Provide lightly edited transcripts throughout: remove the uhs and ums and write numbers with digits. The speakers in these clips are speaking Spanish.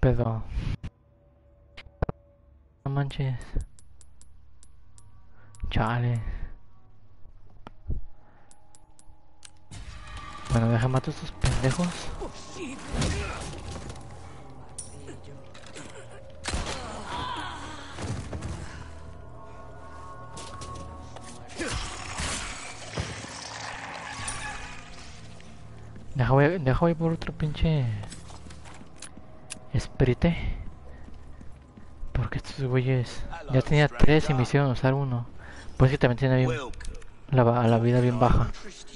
pedo? No manches. Chale. Bueno, deja matar a estos pendejos. Deja voy por otro pinche Sprite. Porque estos güeyes ya tenía 3 y me hicieron usar uno. Pues que también tiene bien la vida bien baja.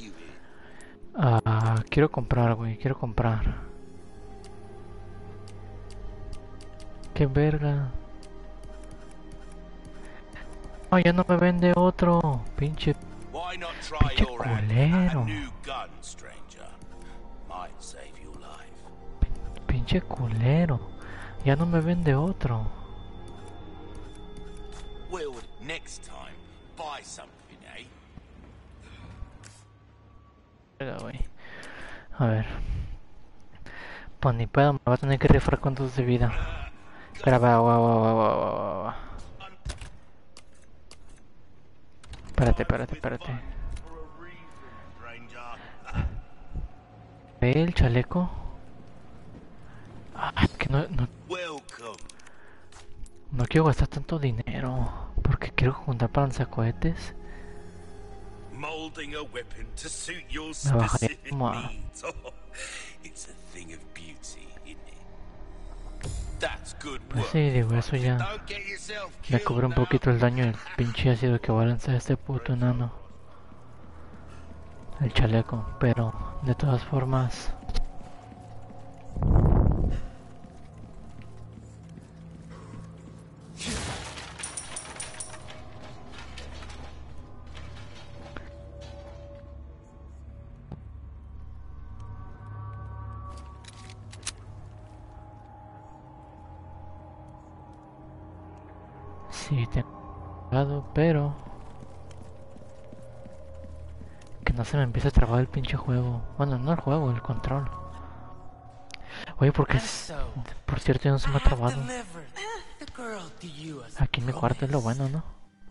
Quiero comprar, güey, quiero comprar. Qué verga. No, ya no me vende otro. Pinche culero. Pinche culero. Ya no me vende otro. A ver. Pues ni pedo, me va a tener que rifar con 2 de vida. Espera, va. Espérate. ¿Ve el chaleco? Es que no quiero gastar tanto dinero. Porque quiero juntar para lanzacohetes. Me bajaría como a... Pues sí, digo, eso ya me cubre un poquito el daño del pinche ácido que va a lanzar este puto enano. El chaleco, pero de todas formas... Sí, tengo, pero... que no se me empiece a trabar el pinche juego. Bueno, no el juego, el control. Oye, porque por cierto ya no se me ha trabado. Aquí en mi cuarto es lo bueno, ¿no?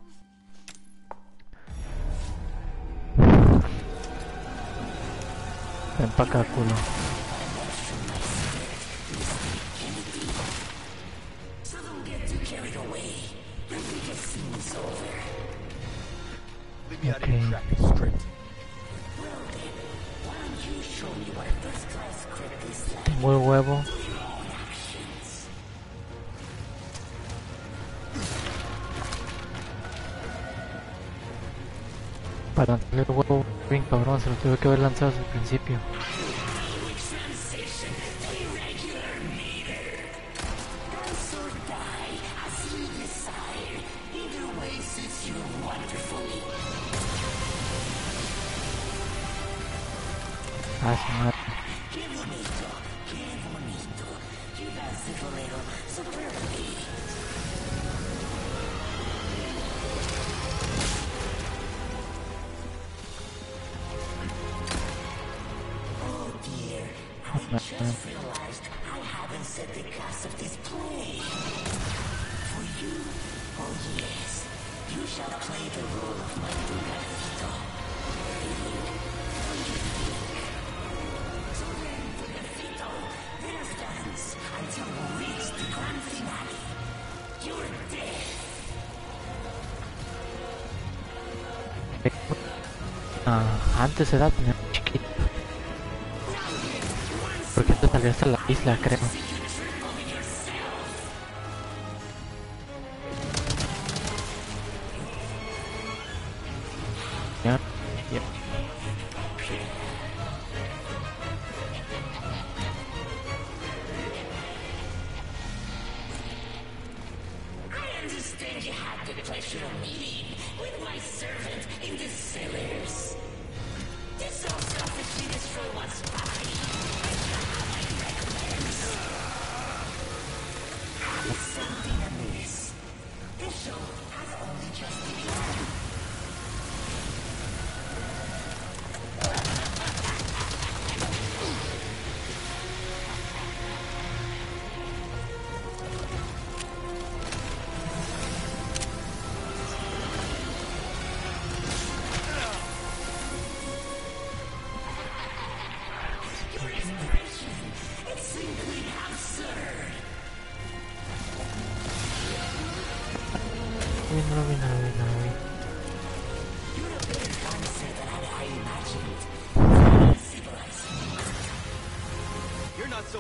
Ven pa' acá, culo. Okay. Tengo el huevo. Para tener el huevo bien cabrón, se lo tuve que haber lanzado desde el principio. Ah, su madre. Antes era tener chiquito. Porque te salió hasta la isla, creo. Ya.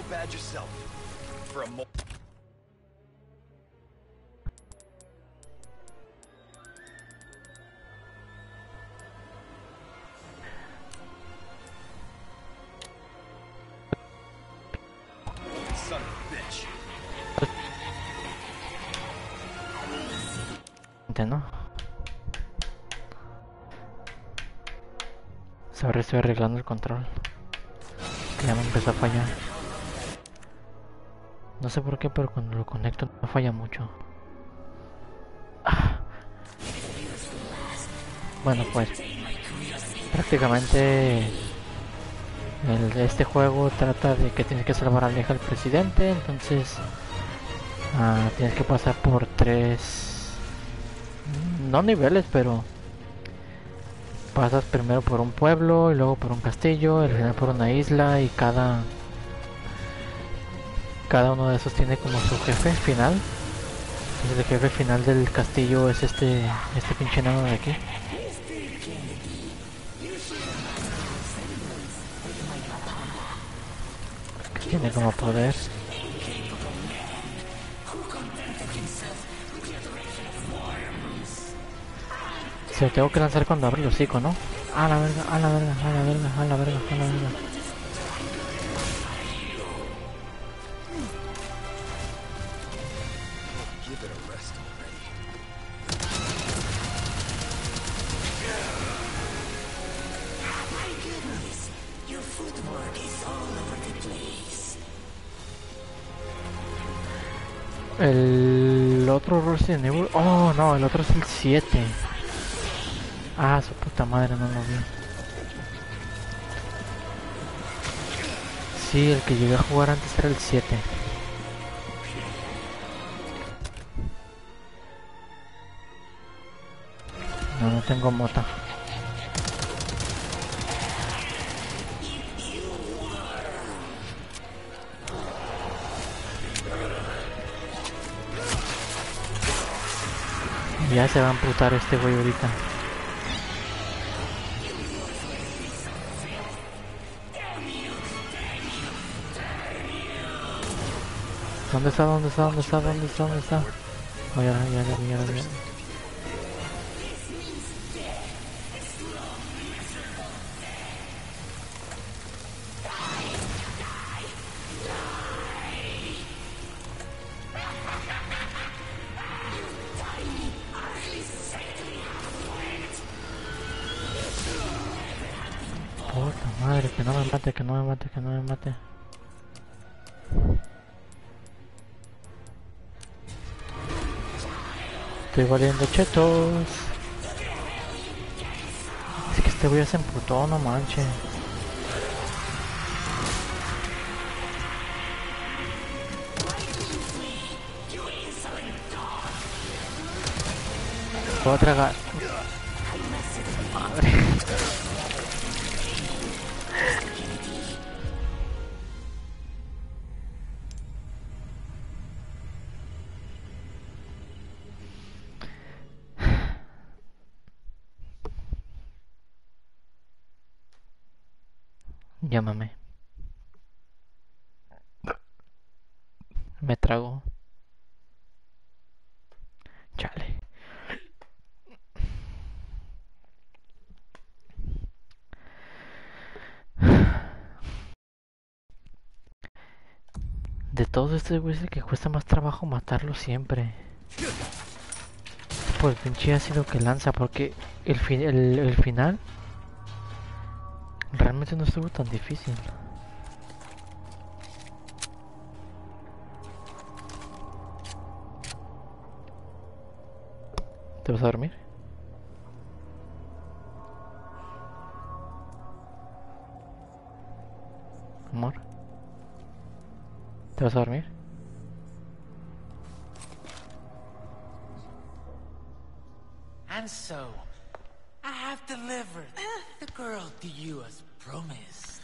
so bad yourself. For a son of a bitch. ¿no? Ahora estoy arreglando el control. Que ya me empezó a fallar. No sé por qué, pero cuando lo conecto no falla mucho. Ah. Bueno, pues prácticamente este juego trata de que tienes que salvar a la hija del presidente. Entonces tienes que pasar por 3, no niveles, pero pasas primero por un pueblo y luego por un castillo, y al final por una isla, y cada uno de esos tiene como su jefe final. Entonces el jefe final del castillo es este pinche enano de aquí. Que tiene como poder. Se lo tengo que lanzar cuando abre el hocico, ¿no? A la verga, a la verga, a la verga, a la verga, a la verga. El otro Resident Evil... Oh, no, el otro es el 7. Ah, su puta madre, no lo vi. Sí, el que llegué a jugar antes era el 7. No tengo mota. Ya se va a amputar este güey ahorita. ¿Dónde está? ¿Dónde está? ¿Dónde está? ¿Dónde está? ¿Dónde está? Oh, ya lo vi. Puta madre, que no me mate, que no me mate, que no me mate. Estoy valiendo chetos. Es que este güey se emputó, no manches. Puedo tragar. Madre. Llámame. Me trago. Chale. De todos estos güeyes es el que cuesta más trabajo matarlo siempre. Por el pinche ácido que lanza, porque el final realmente no estuvo tan difícil. ¿Te vas a dormir? Amor. ¿Te vas a dormir? And so, I have delivered the girl to you as promised.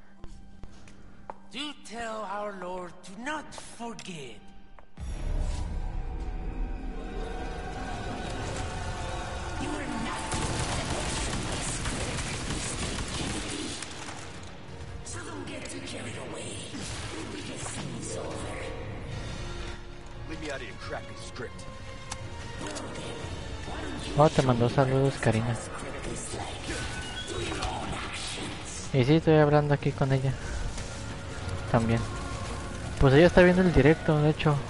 Do tell our Lord to not forget. You are nothing so don't get too carried away. study a crappy script. Oh, te mandó saludos, Karina. Y sí, estoy hablando aquí con ella. También. Pues ella está viendo el directo, de hecho.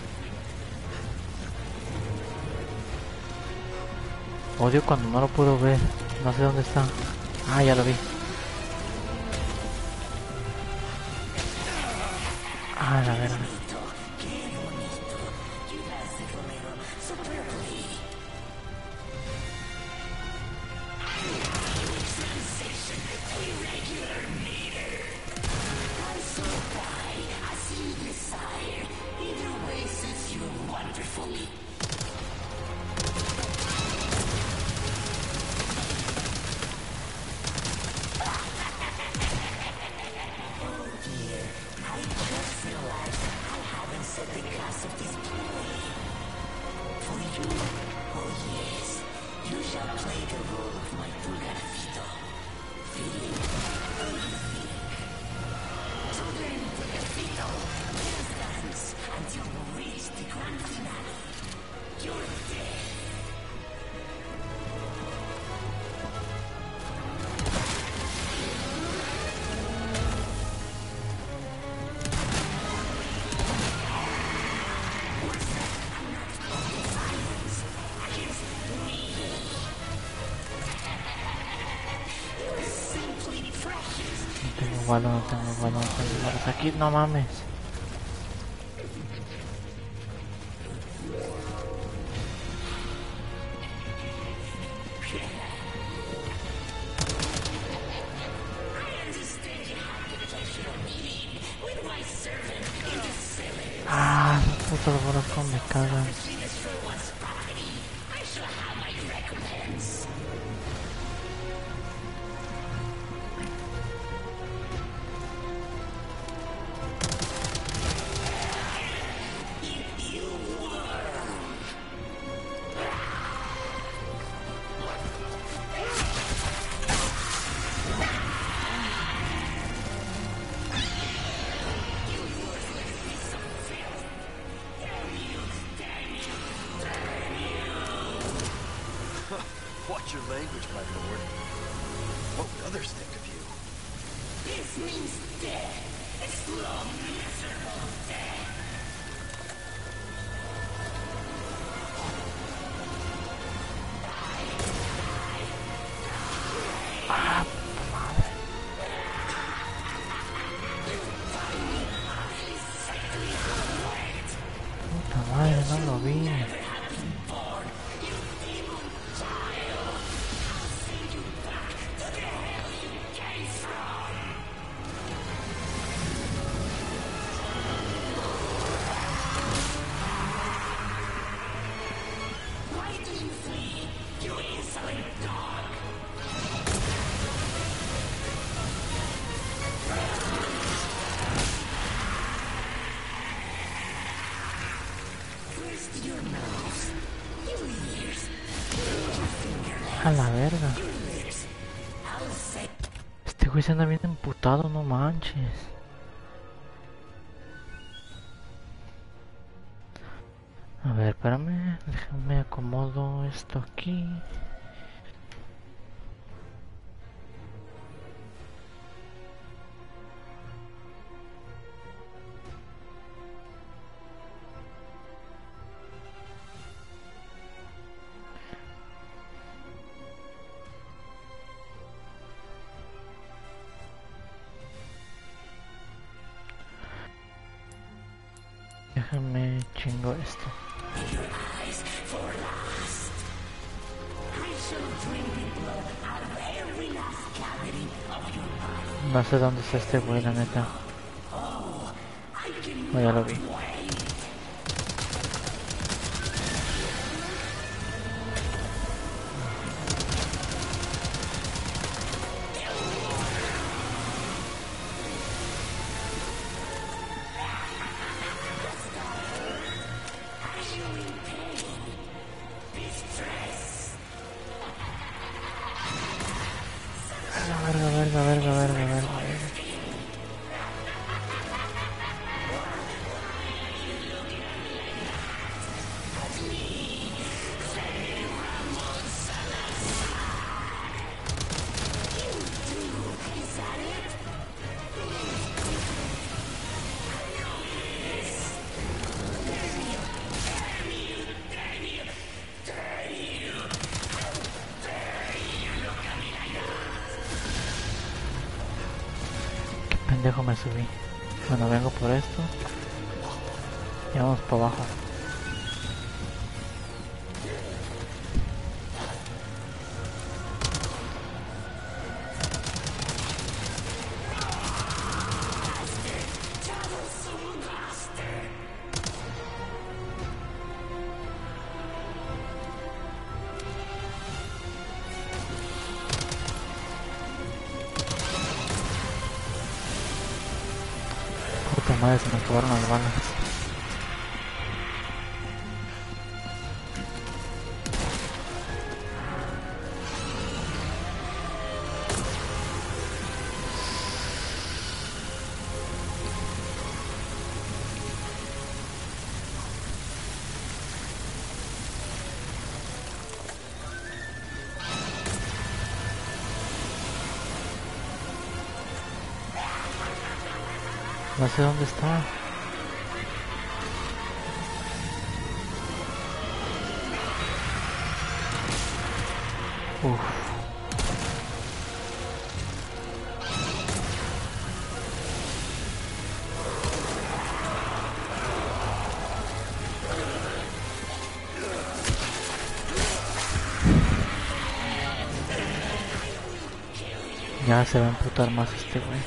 Odio cuando no lo puedo ver. No sé dónde está. Ah, ya lo vi. Ah, la verdad. No tengo balón. Aquí no mames. Ah, los putos brocos me cagan. Watch your language, my lord. What would others think of you? This means death. A slow, miserable death. Puta madre, no lo vi. A la verga. Este güey se anda bien emputado, no manches. A ver, espérame. Déjame acomodo esto aquí. Déjame chingo esto. No sé dónde está este güey, la neta. Oh, ya lo vi. Verga. pendejo me subí. Bueno, vengo por esto. Y vamos para abajo. Puta madre, se me acabaron las balas. No sé dónde está. Uf. Ya se va a emputar más este güey.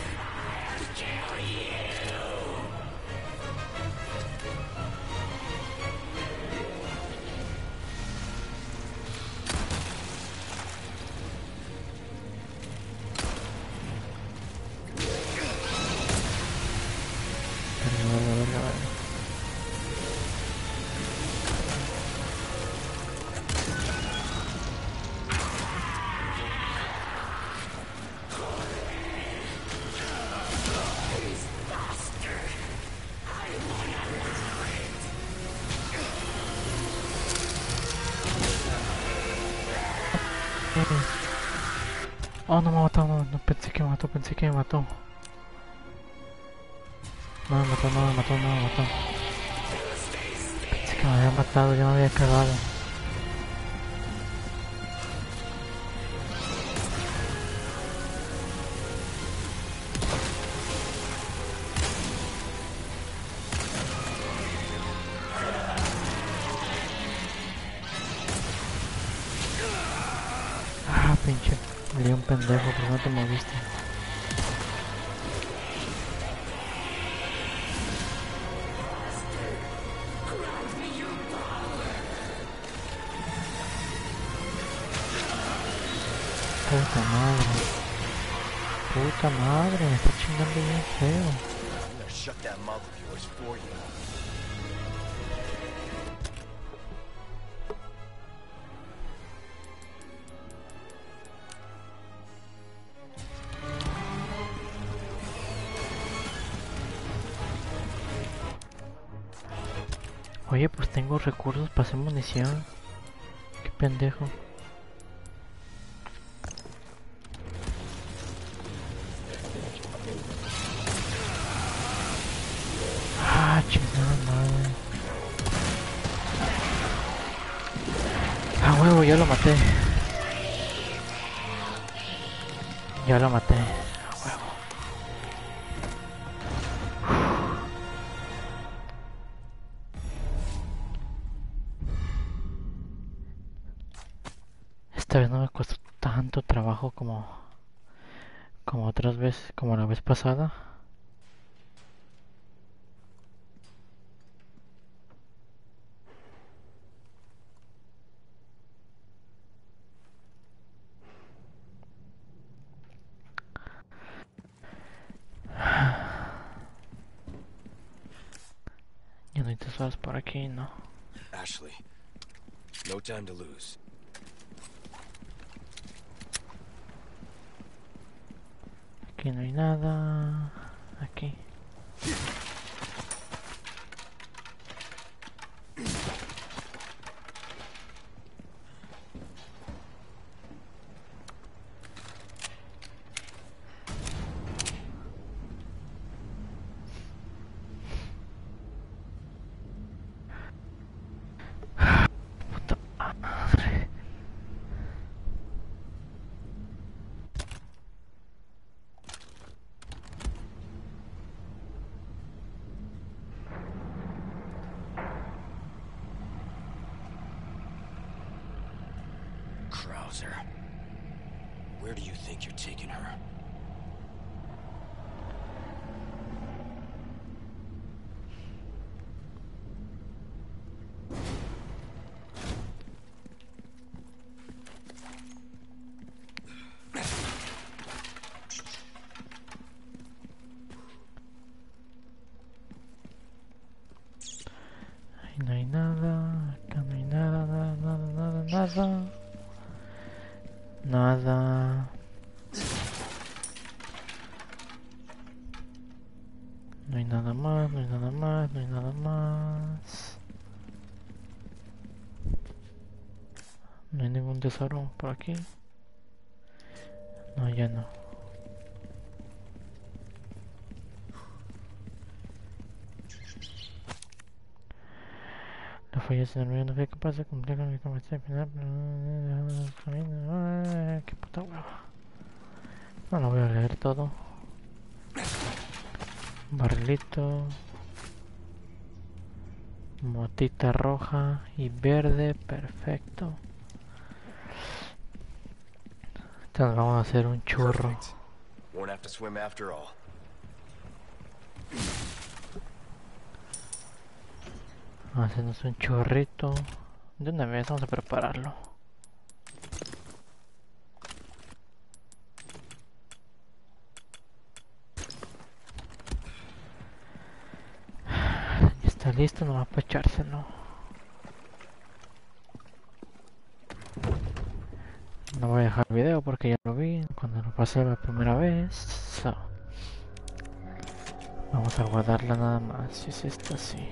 Verga. Oh, no me mató, no pensé que me mató, pensé que me mató. No me mató, no me mató, no me mató. Pensé que me había matado, ya me había cagado. Ah, pinche. Me dio un pendejo, pero no te moviste. Puta madre, me está chingando bien feo. I'm gonna shut that mouth of yours for you. Oye, pues tengo recursos para hacer munición. Qué pendejo. Ah, chingada madre. Ah, huevo, ya lo maté. Ya lo maté. Ah, huevo. Esta vez no me costó tanto trabajo como otras veces, como la vez pasada. Ya no hay tesoros por aquí, ¿no? Ashley, no time to lose. Aquí no hay nada. Aquí. Puta madre. Bowser. Where do you think you're taking her? Ahí no hay nada, acá no hay nada, nada. Nada. No hay nada más, no hay nada más, no hay nada más. No hay ningún tesoro por aquí. No, ya no. La falla se dormía, no fue capaz de cumplir con mi conversación final, pero... ¡Qué puta hueva! No lo voy a leer todo. Barrilito. Motita roja y verde, perfecto. Entonces vamos a hacer un churro. Perfect. Won't have to swim after all. Vamos a hacernos un churrito. De una vez vamos a prepararlo. Ya está listo, nomás para echárselo. No voy a dejar el video porque ya lo vi cuando lo pasé la primera vez. So, vamos a guardarla nada más. Si es esta, sí.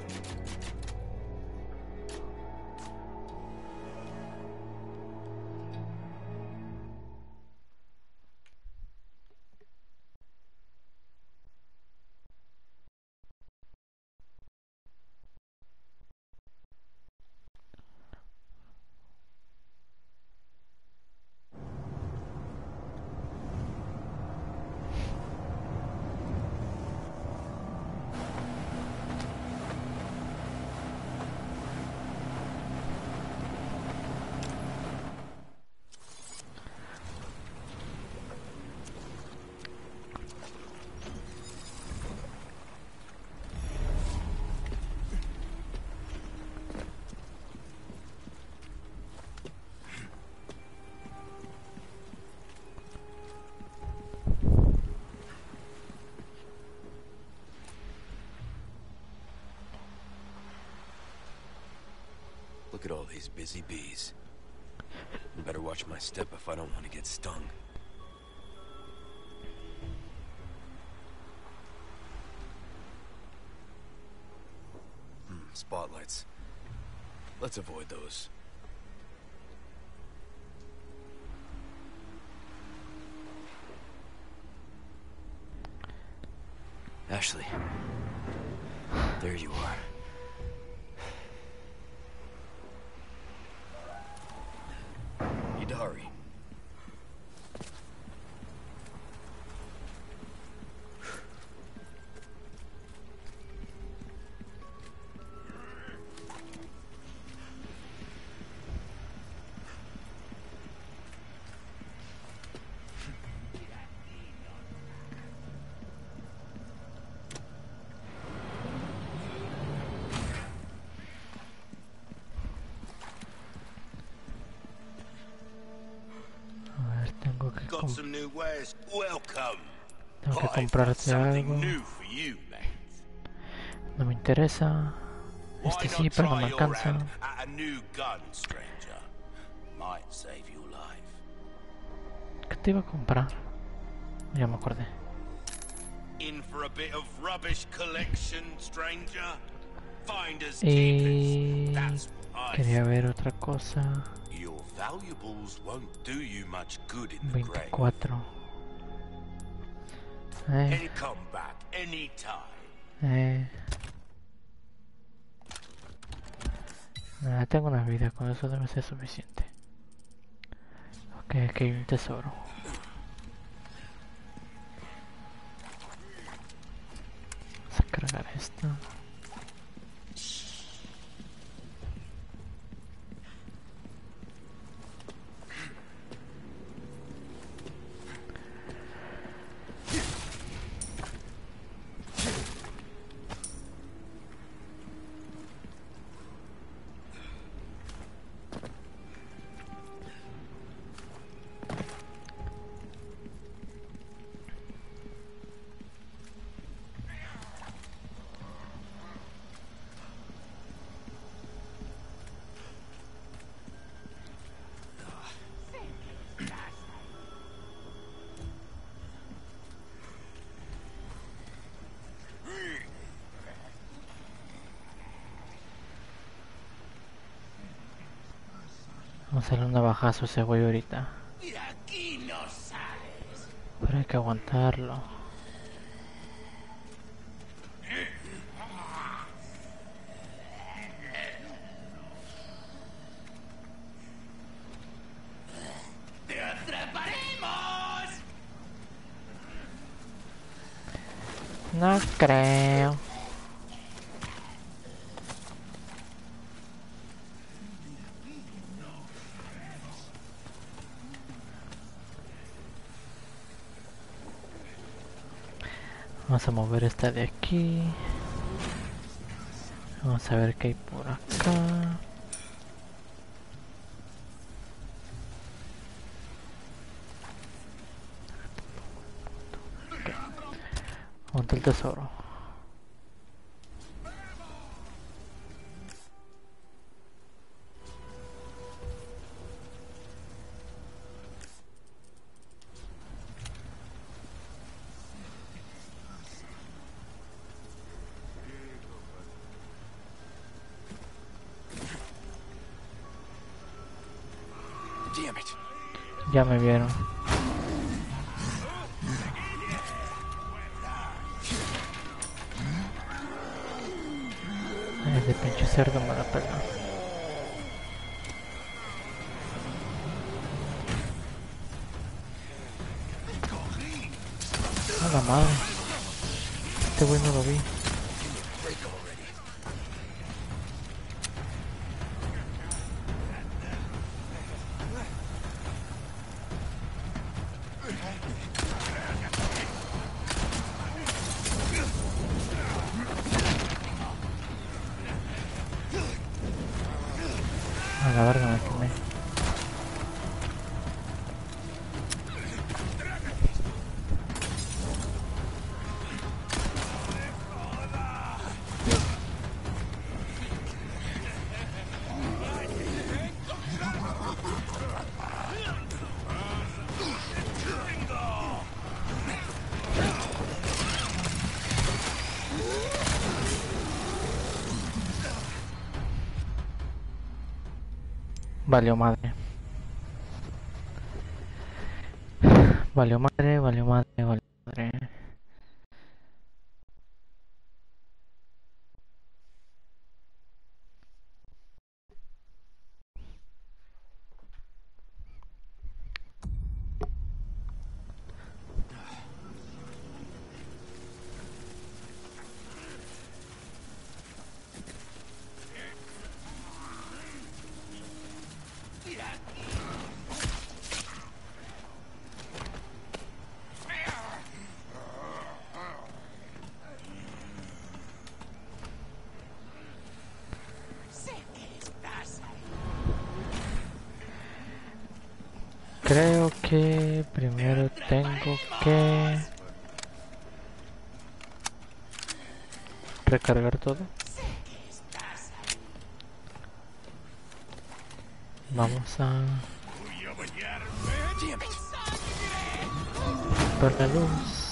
Look at all these busy bees. Better watch my step if I don't want to get stung. Spotlights. Let's avoid those. Ashley. There you are. Idari. A ver, tengo que, Got some new wares. Welcome. tengo que I've got comprarte something algo. new for you, mate. No me interesa. Why Este not sí, pero no try me your alcanza. hand at a new gun, stranger? Might save your life. ¿Qué te iba a comprar? Ya me acordé. In for a bit of rubbish collection, stranger? Finders Y keepers. That's what I quería say. ver otra cosa. Your valuables won't do you much good in the grave. 24. And come back anytime. Nada, tengo una vida, con eso debe ser suficiente. Ok, aquí hay un tesoro. Vamos a cargar esto. Vamos a darle un navajazo a ese güey ahorita. De aquí no sales. Pero hay que aguantarlo. ¡Te atraparemos! No creo. Vamos a mover esta de aquí. Vamos a ver qué hay por acá. Okay. Monta el tesoro. Damn it. Ya me vieron. Ese pinche cerdo me la pela. A la madre. Este güey no lo vi. Break already. A la verga me quemé. Valió madre. Valió madre, valió madre, valió madre. Sé que estás ahí. Creo que primero tengo que recargar todo. Sé que estás ahí. Vamos a Damn it. ver la luz.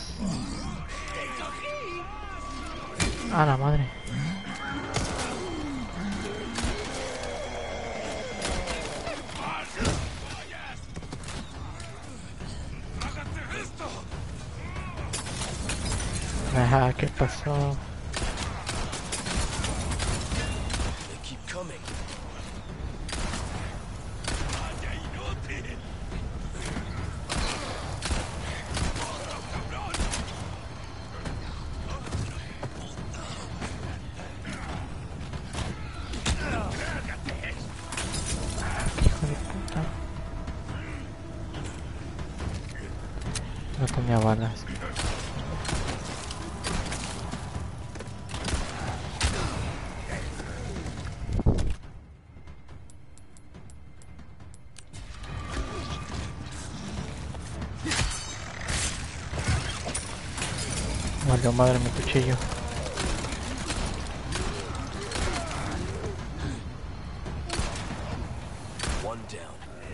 A la madre. Ajá, ¿qué pasó? They keep coming. Hijo de puta. No tenía balas. Valió madre mi cuchillo. One down.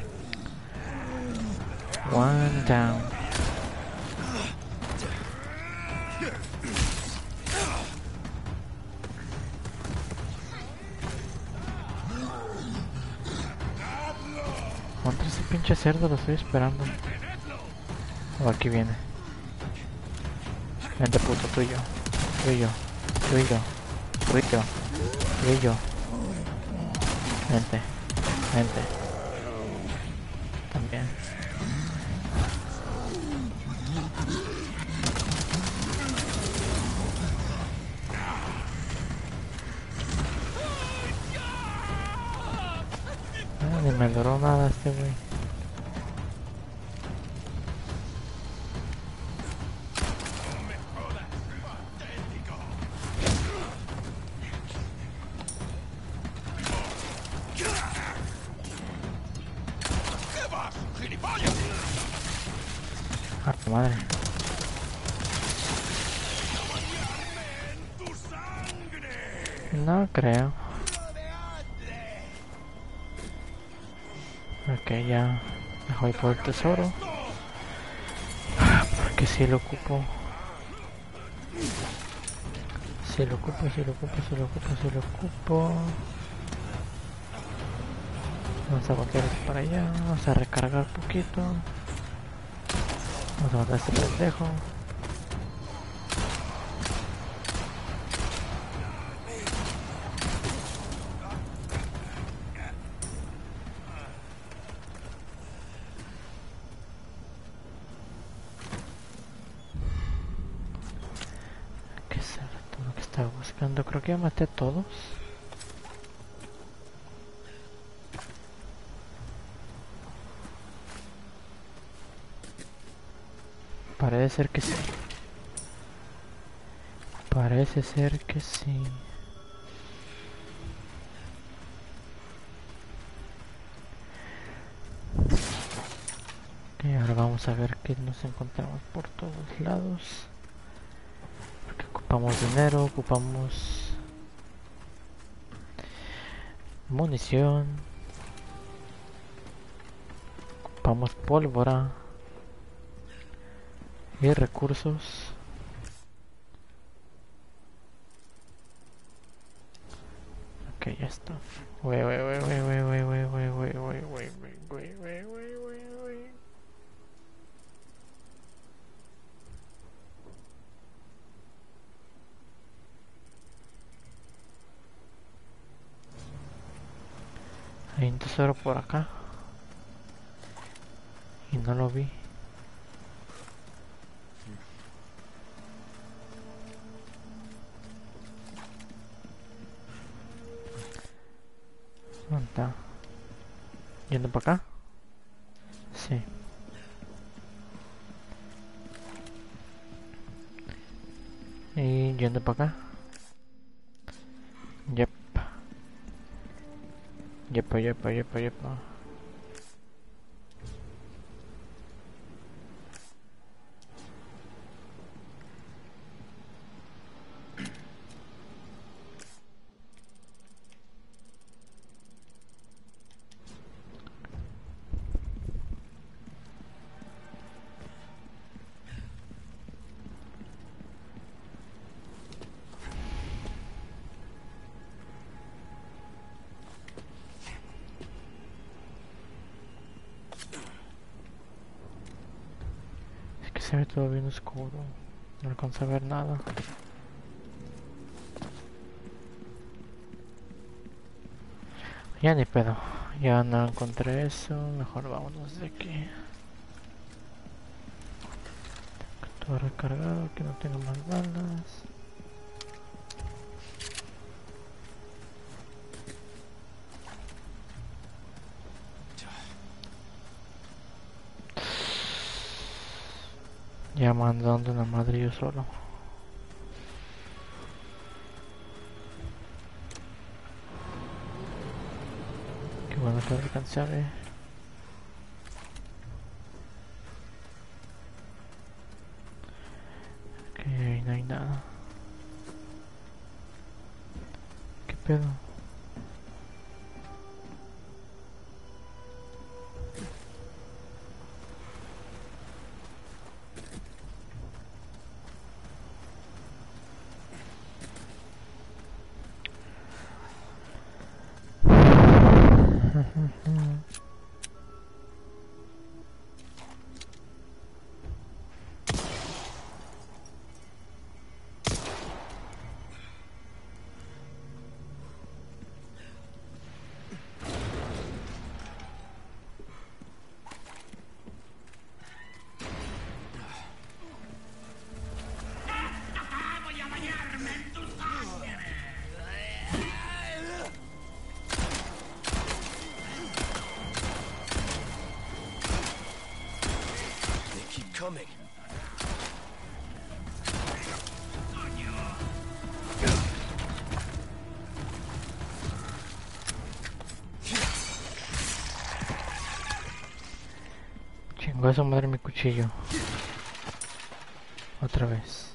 One down. pinche cerdo, lo estoy esperando. Oh, aquí viene. Vente puto, tuyo. Tuyo. Tuyo. Tuyo. Tuyo. Vente. Vente. También. Ni me duró nada este güey. A tu madre. No creo. Ok, ya me voy por el tesoro. Porque si lo ocupo. Si lo ocupo. Vamos a voltear para allá. Vamos a recargar un poquito. Vamos a matar a este pendejo. ¿Qué será todo lo que estaba buscando? Creo que ya maté a todos. Parece ser que sí. Parece ser que sí. Y ahora vamos a ver que nos encontramos por todos lados. Porque ocupamos dinero, ocupamos munición, ocupamos pólvora y recursos. Ok, ya está. Wey. Hay un tesoro por acá. Y no lo vi. ¿Dónde está? ¿Yendo para acá? Sí. Y yendo para acá. Yep. Yepa. Es que se ve todo bien oscuro. No alcanzo a ver nada. Ya ni pedo. Ya no encontré eso. Mejor vámonos de aquí. Todo recargado, que no tengo más balas. Ya mandando una madre yo solo. Qué bueno que alcancé a ver. Ok, ahí no hay nada. ¿Qué pedo? Chingó a su madre mi cuchillo. Otra vez.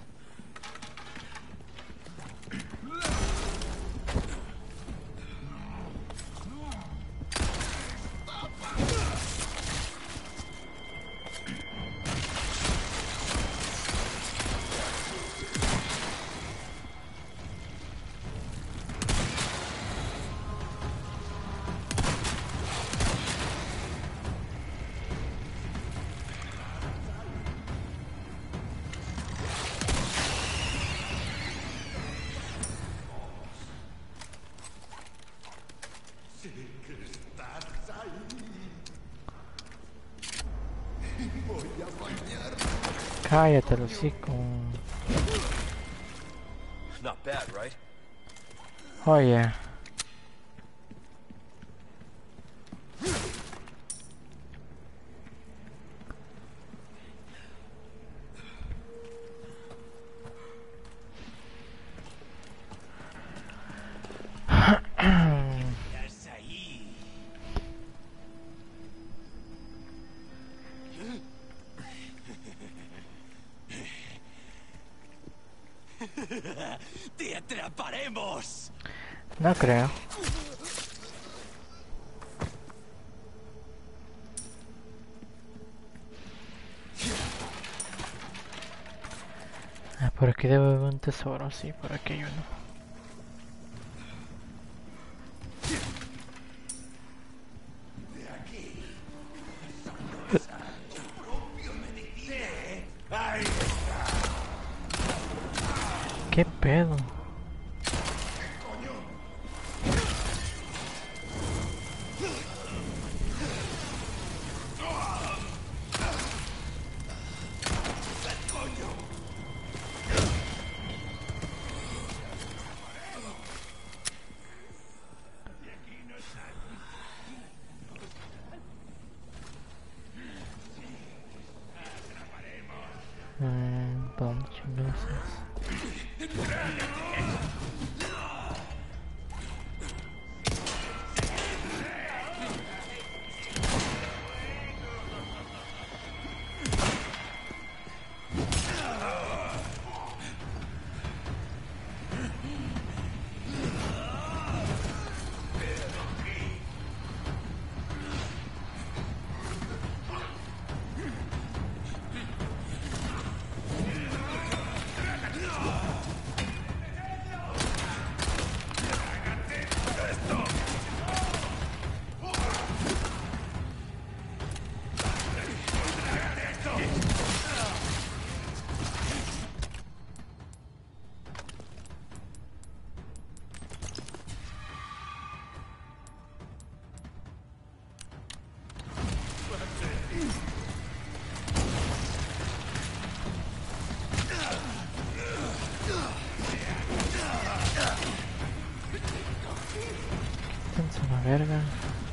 Cállate, el hocico. Not bad, right? Oh yeah. Estás ahí. ¡Te atraparemos! No creo. Ah, por aquí debe haber un tesoro, sí, por aquí hay uno. ¿Qué pedo? ¿Dónde chingados es? Quítense la verga.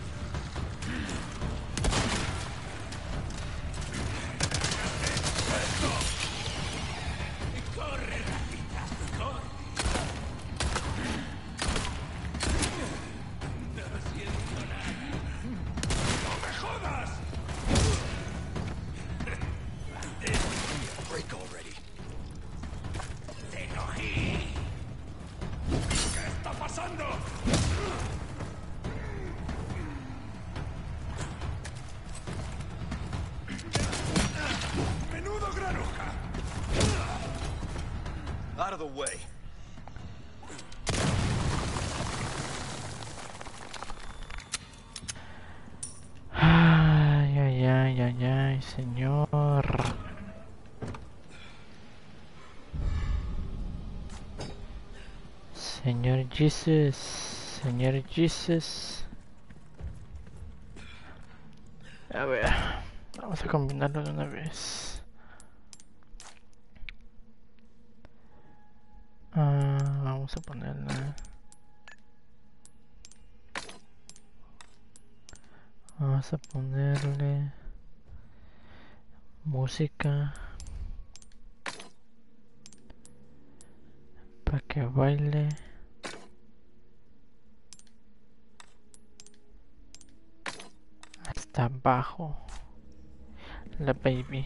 Break already. ¡Te cogí! ¿Qué está pasando? ¡Menudo granuja! Out of the way. Ay, ay, ay, ay, ay, señor. Señor Jesus. Señor Jesus. A ver. Vamos a combinarlo de una vez. Vamos a ponerle. Vamos a ponerle música para que baile. Hasta abajo. La baby.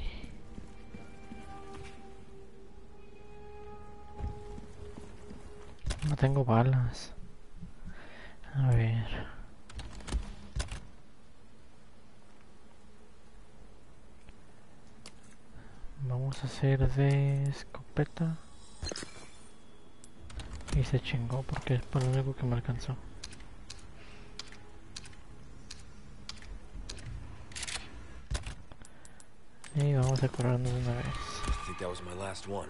No tengo balas. A ver. Vamos a hacer de escopeta. Y se chingó porque es por lo único que me alcanzó. Y vamos a curarnos de una vez. I think that was my last one.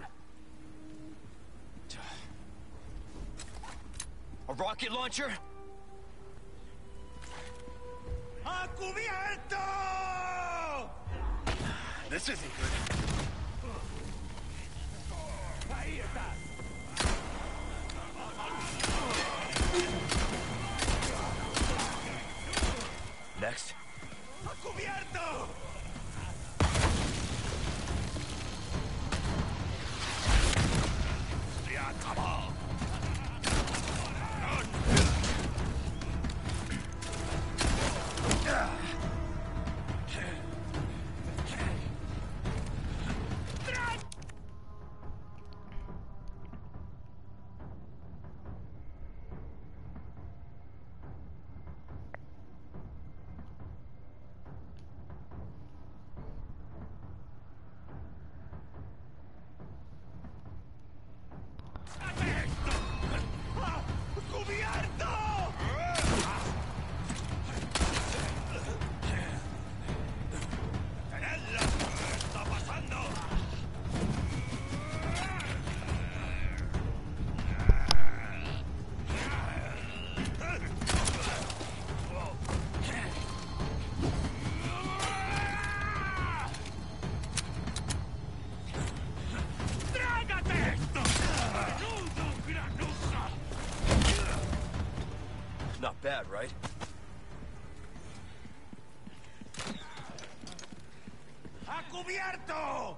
A rocket launcher? ¡A cubierto! This isn't good. Ahí está. Next. ¡A cubierto! ¡Se acabó! Not bad, right? ¡A cubierto!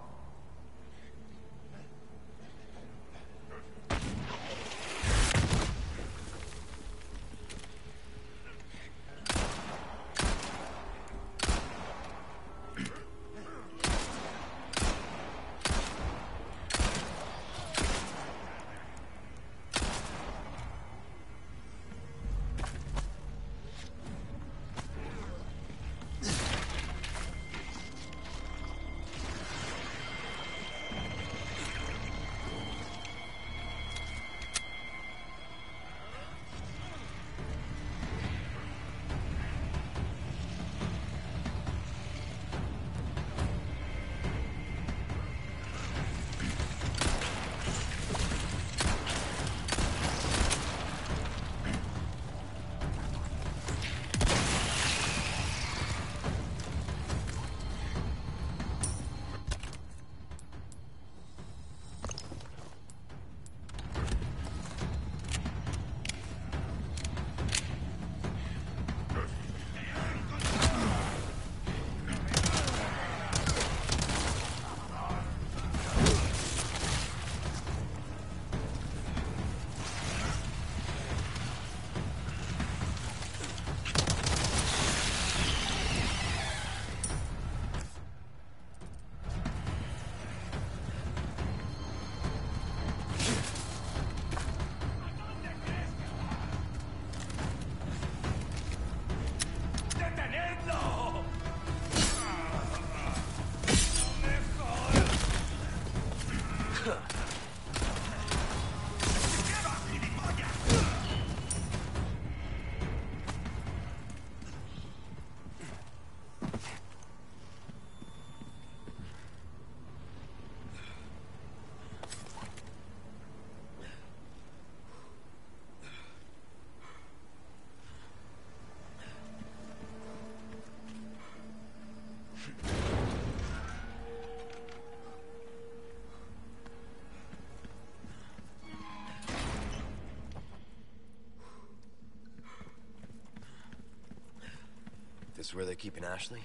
This where they're keeping Ashley?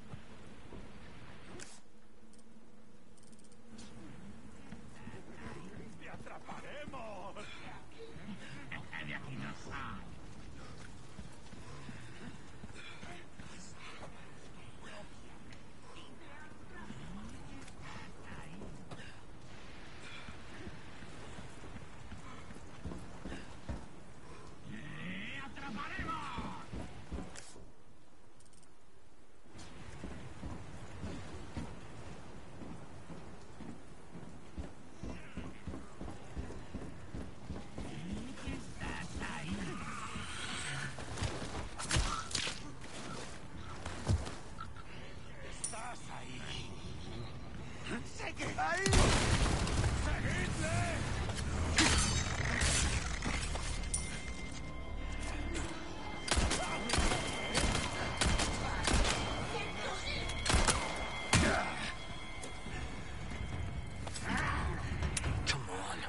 ¡Te atraparemos! De aquí no sale. Come on.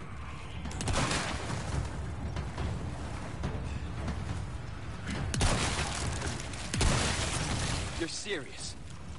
You're serious.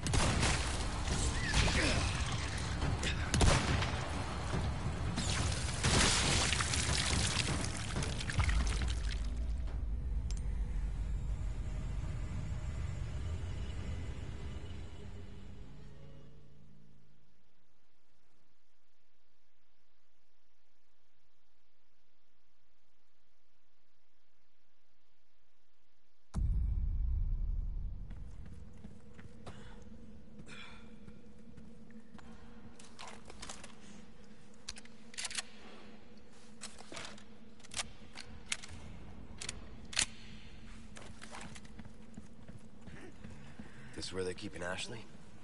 This where they're keeping Ashley?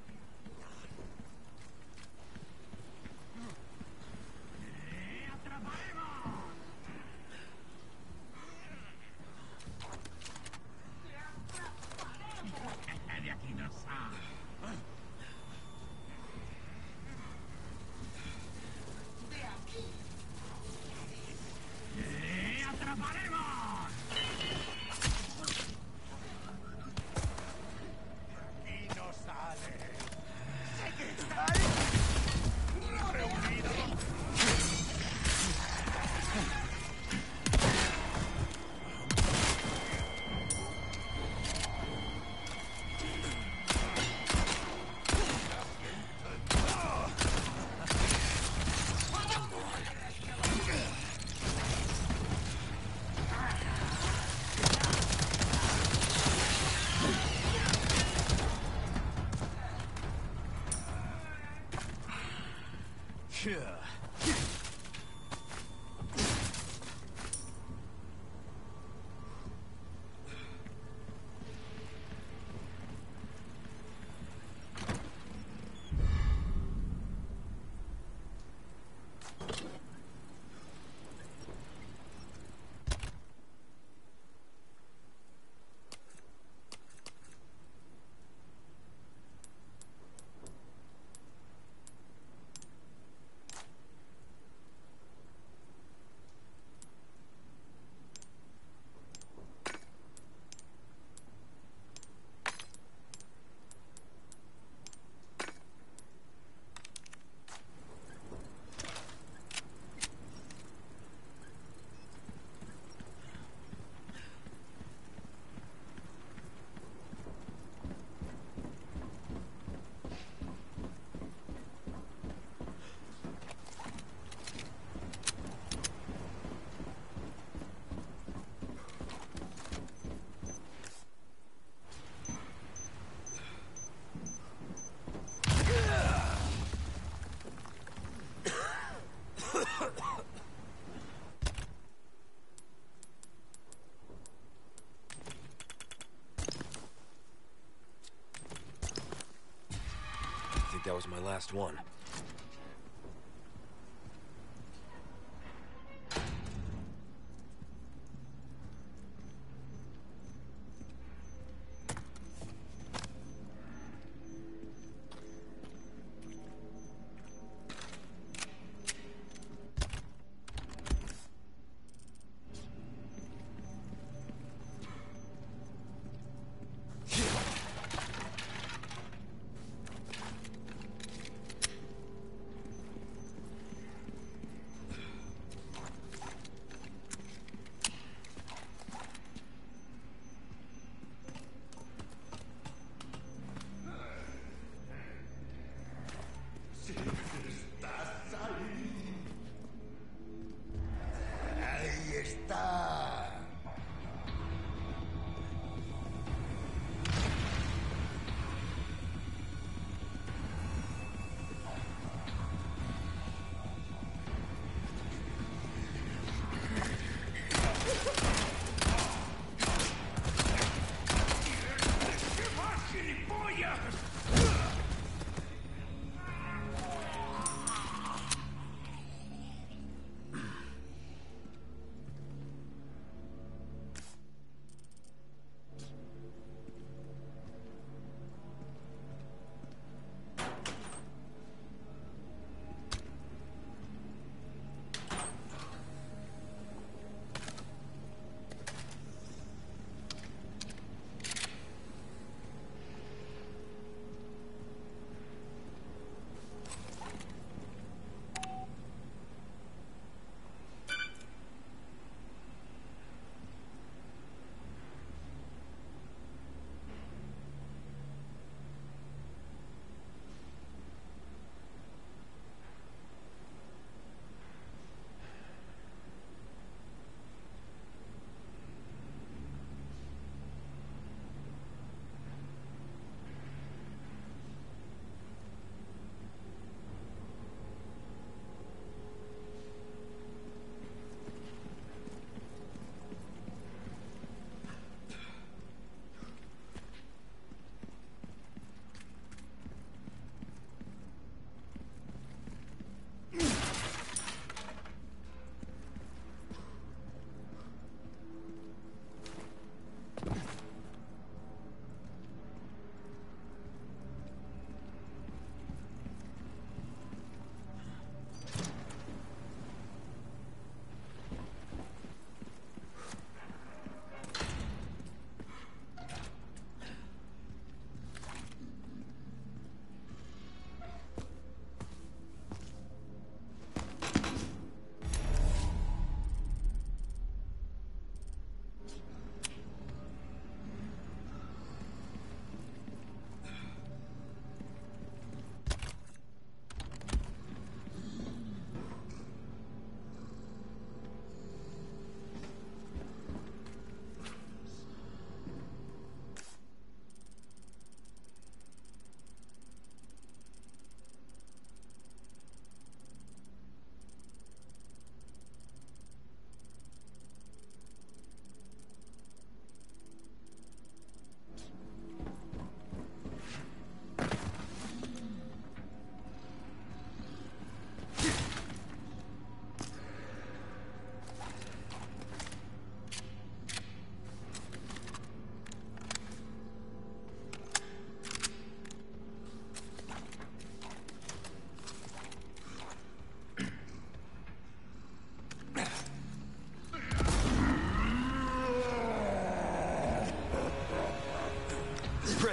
That was my last one.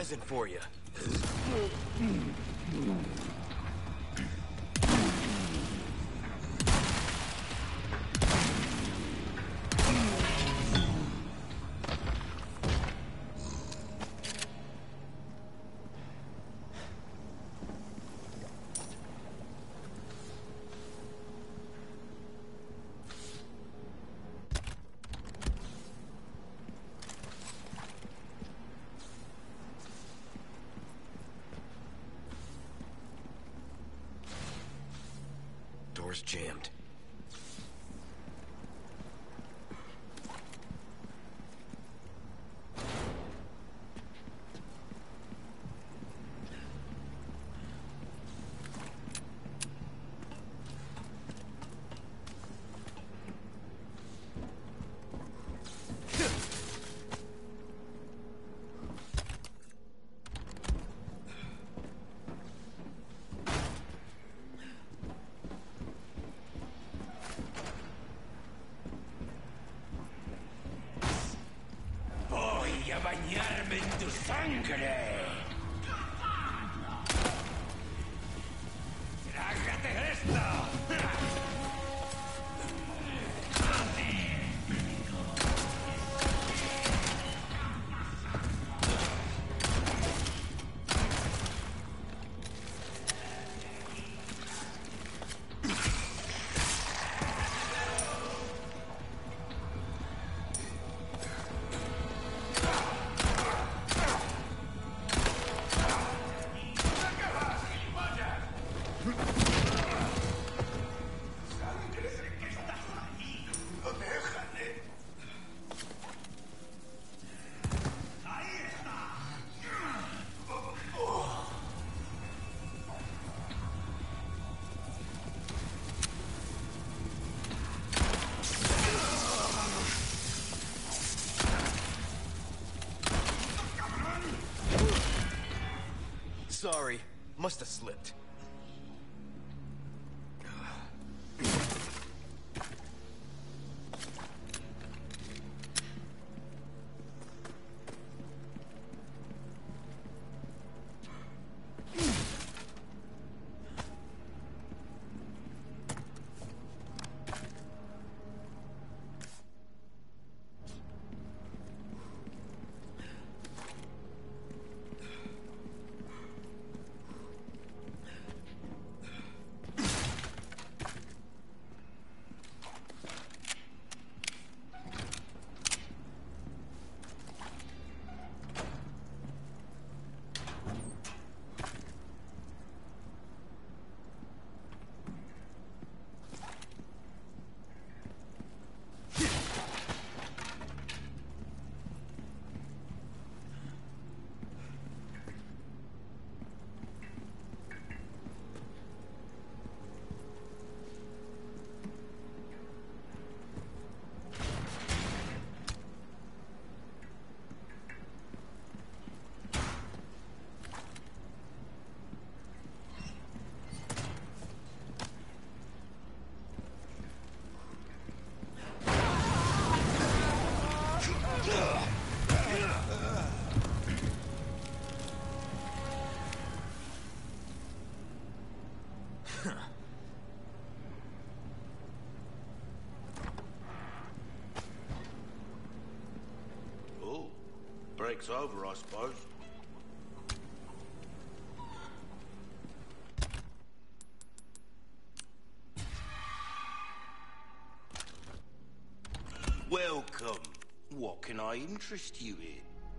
present for you. Door's jammed. Voy a bañarme en tu sangre. ¡Trágate esto! Sorry, must have slipped. Oh, break's over, I suppose. Welcome. What can I interest you in?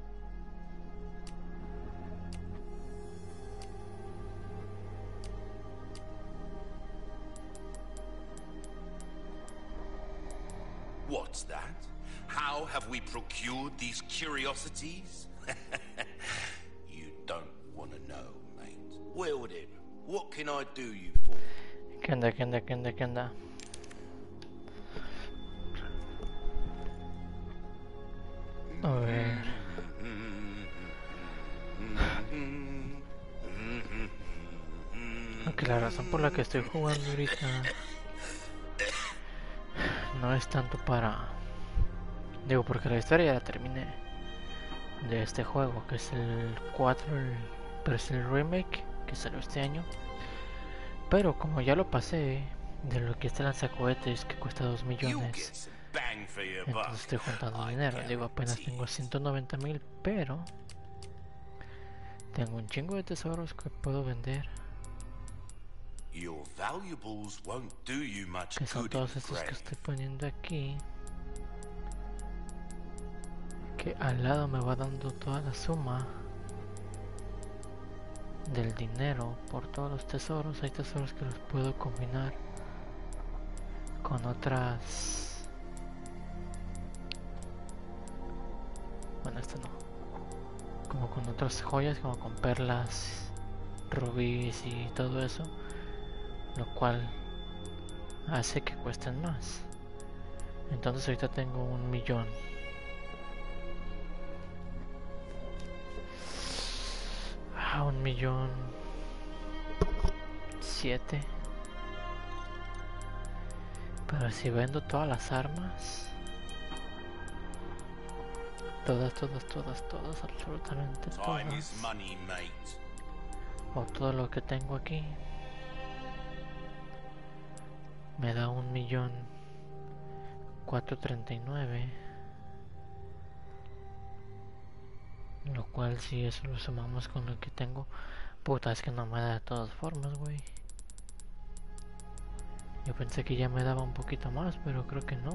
What's that? How have we procured these curiosities? You don't want to know, mate. Well then, what can I do you for? ¿Qué onda, qué onda, qué onda, qué onda? A ver. Aunque la razón por la que estoy jugando ahorita no es tanto para... Digo, porque la historia ya la terminé. de este juego, que es el 4, pero es el remake que salió este año. Pero como ya lo pasé de lo que este lanzacohetes que cuesta 2 millones, entonces estoy juntando dinero. Digo, apenas tengo 190,000, pero tengo un chingo de tesoros que puedo vender, que son todos estos que estoy poniendo aquí, que al lado me va dando toda la suma del dinero por todos los tesoros. Hay tesoros que los puedo combinar con otras, bueno, esto no, como con otras joyas, como con perlas, rubíes y todo eso, lo cual hace que cuesten más. Entonces ahorita tengo 1,000,000. Ah, 1,000,007. Pero si vendo todas las armas, todas, absolutamente todas, o todo lo que tengo aquí, me da 1,439,000. Lo cual, si eso lo sumamos con lo que tengo, puta, es que no me da de todas formas, güey. Yo pensé que ya me daba un poquito más, pero creo que no,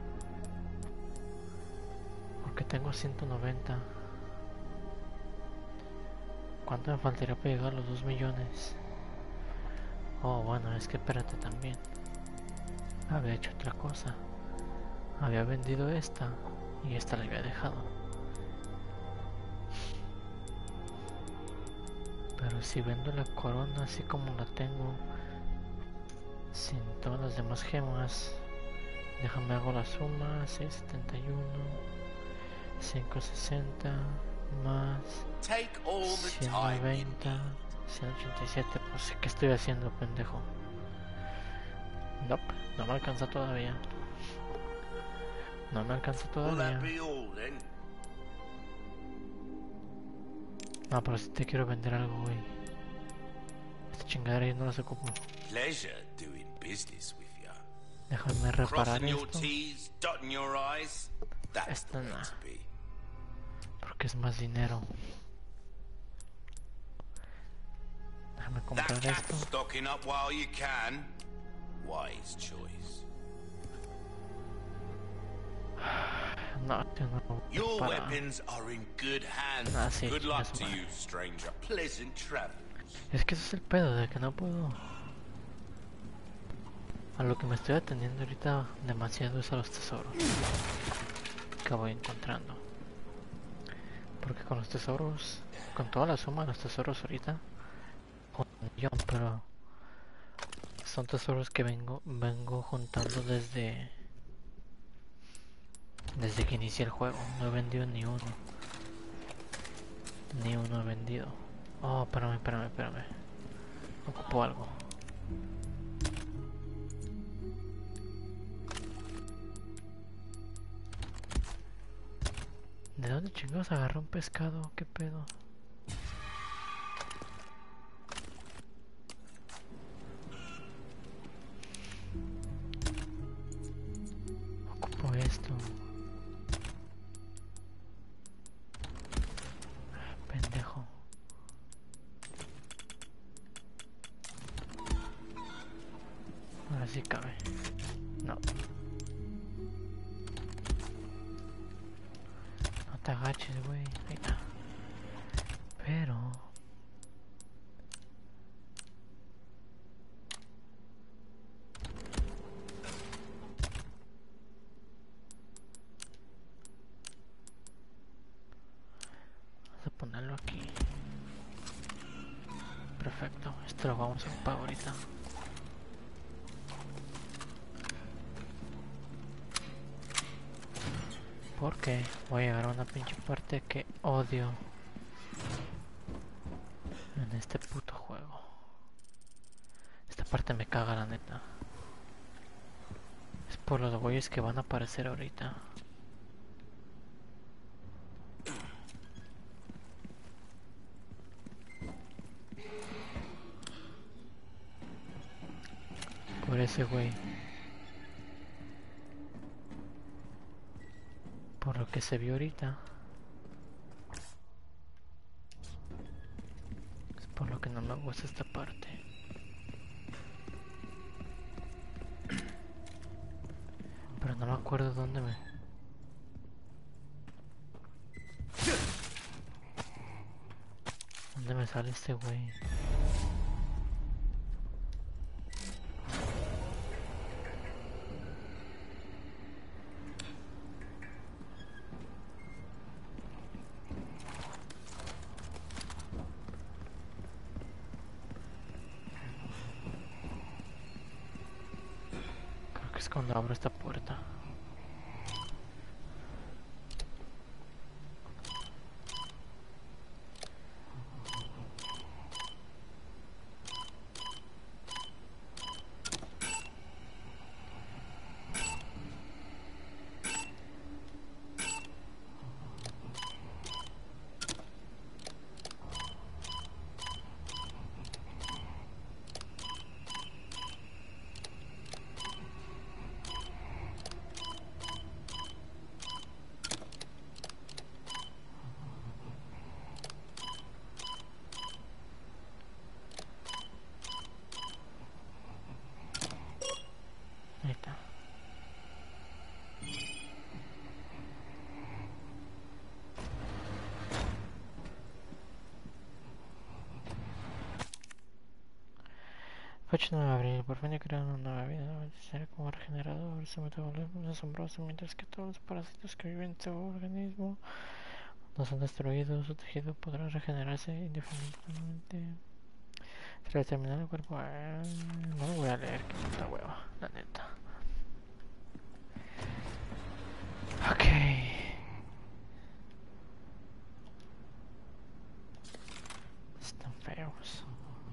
porque tengo 190. ¿Cuánto me faltaría para llegar a los 2 millones? Oh, bueno, es que espérate también. Había hecho otra cosa. Había vendido esta y esta la había dejado. Pero si vendo la corona así como la tengo, sin todas las demás gemas, déjame hago la suma. 671, 560 más 190, 187. Pues ¿qué estoy haciendo, pendejo? Nope, no me alcanza todavía. No me alcanza todavía. No, pero si te quiero vender algo, güey. Esta chingadera yo no las ocupo. Déjame reparar esto. Esto no, porque es más dinero. Déjame comprar esto. No, tío, no. Your weapons are in good hands. Ah, sí, Good luck to madre. you, stranger. Pleasant travels. Es que ese es el pedo, de que no puedo. A lo que me estoy atendiendo ahorita demasiado es a los tesoros que voy encontrando. Porque con los tesoros, con toda la suma de los tesoros ahorita, 1,000,000, pero son tesoros que vengo juntando desde que inicié el juego. No he vendido ni uno. Ni uno he vendido. Oh, espérame. Ocupo algo. ¿De dónde chingados agarró un pescado? ¿Qué pedo? Ocupo esto. Pendejo. Ahora sí cabe. No. No te agaches, güey. Ahí está. Pero... vamos a ponerlo aquí. Perfecto. Esto lo vamos a ocupar ahorita. Porque voy a llegar a una pinche parte que odio en este puto juego. Esta parte me caga, la neta. Es por los güeyes que van a aparecer ahorita. ese güey. Por lo que se vio ahorita. Es por lo que no me gusta esta parte. Pero no me acuerdo dónde me... ¿Dónde me sale este güey? Creo que es cuando abro esta puerta. Ahí está. Fecha 9 de abril. Por fin he creado una nueva vida necesaria como regenerador. Su metabolismo es asombroso, mientras que todos los parásitos que viven en su organismo no son destruidos. Su tejido podrá regenerarse indefinidamente. Tras terminar el cuerpo... no lo voy a leer, que puta hueva, la neta. Ok. Están feos.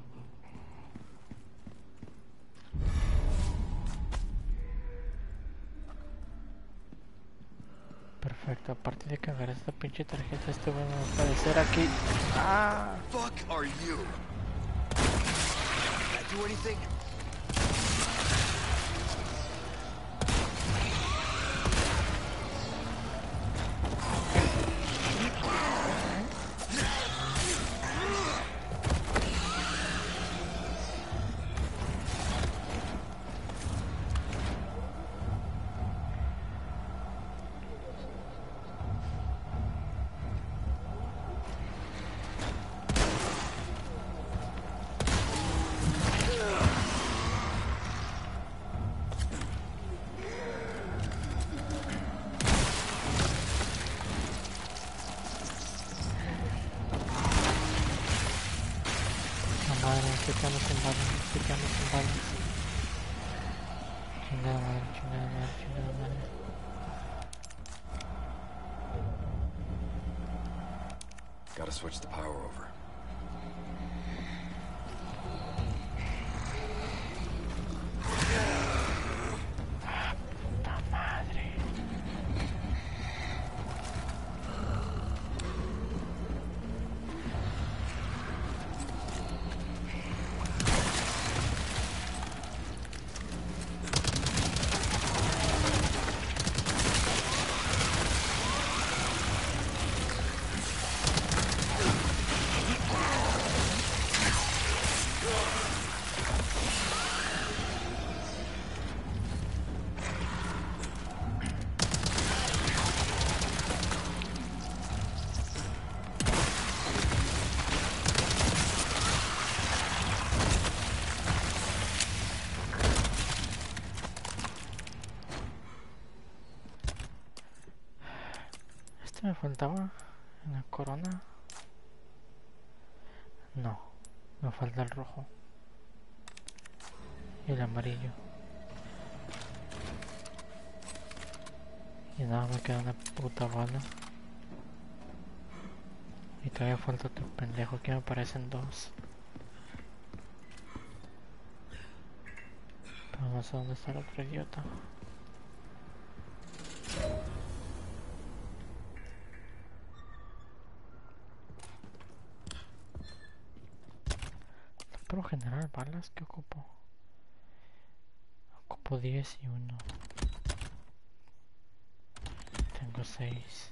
Perfecto, a partir de que agarré esta pinche tarjeta, este va a aparecer aquí. ¡Ah! Fuck are you? Can I do anything? Estoy quedando sin balas, estoy quedando sin balas. Chingada madre, chingada madre, chingada madre. Gotta switch the power over. Puta madre. Me faltaba una corona. No, me falta el rojo y el amarillo. Y nada, me queda una puta bala. Y todavía falta otro pendejo que me parecen dos. Pero no sé dónde está el otro idiota. Pero generar balas que ocupo. Ocupo 10 y 1. Tengo 6.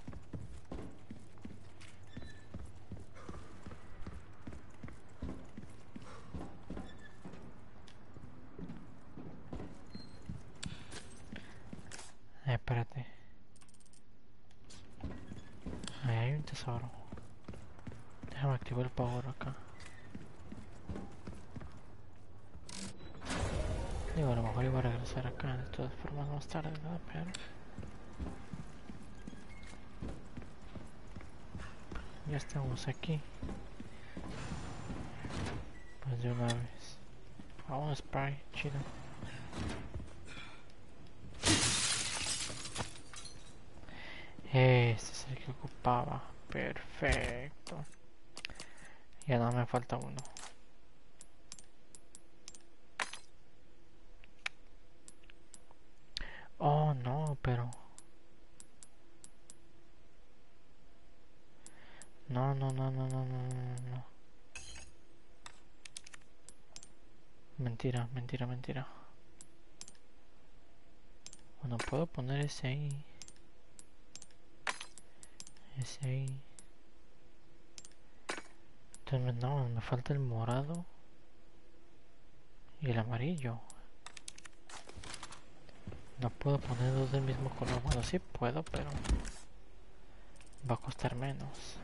Espérate. Ahí hay un tesoro. Déjame activar el power acá. Digo, a lo mejor iba a regresar acá de todas formas más tarde, ¿no? Pero ya estamos aquí. Pues de una vez. Vamos, spray, chido. Este es el que ocupaba. Perfecto. Ya no me falta uno. Oh, no, pero... No. Mentira. Bueno, puedo poner ese ahí. Entonces, no, me falta el morado. Y el amarillo. No puedo poner dos del mismo color. Bueno, sí puedo, pero va a costar menos.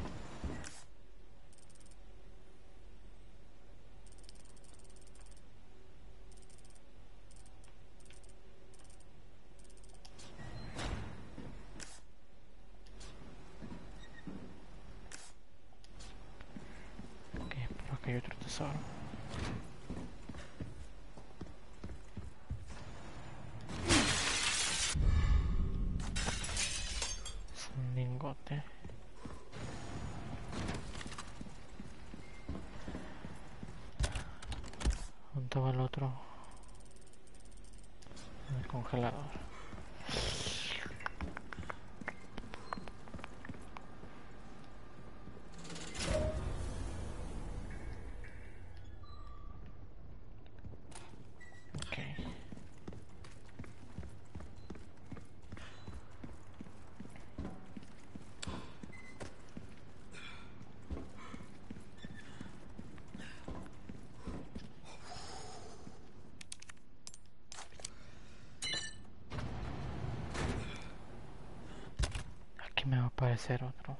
Ok, por acá hay otro tesoro. Es un lingote. ¿Dónde va el otro? En el congelador. Ok. Aquí me va a aparecer otro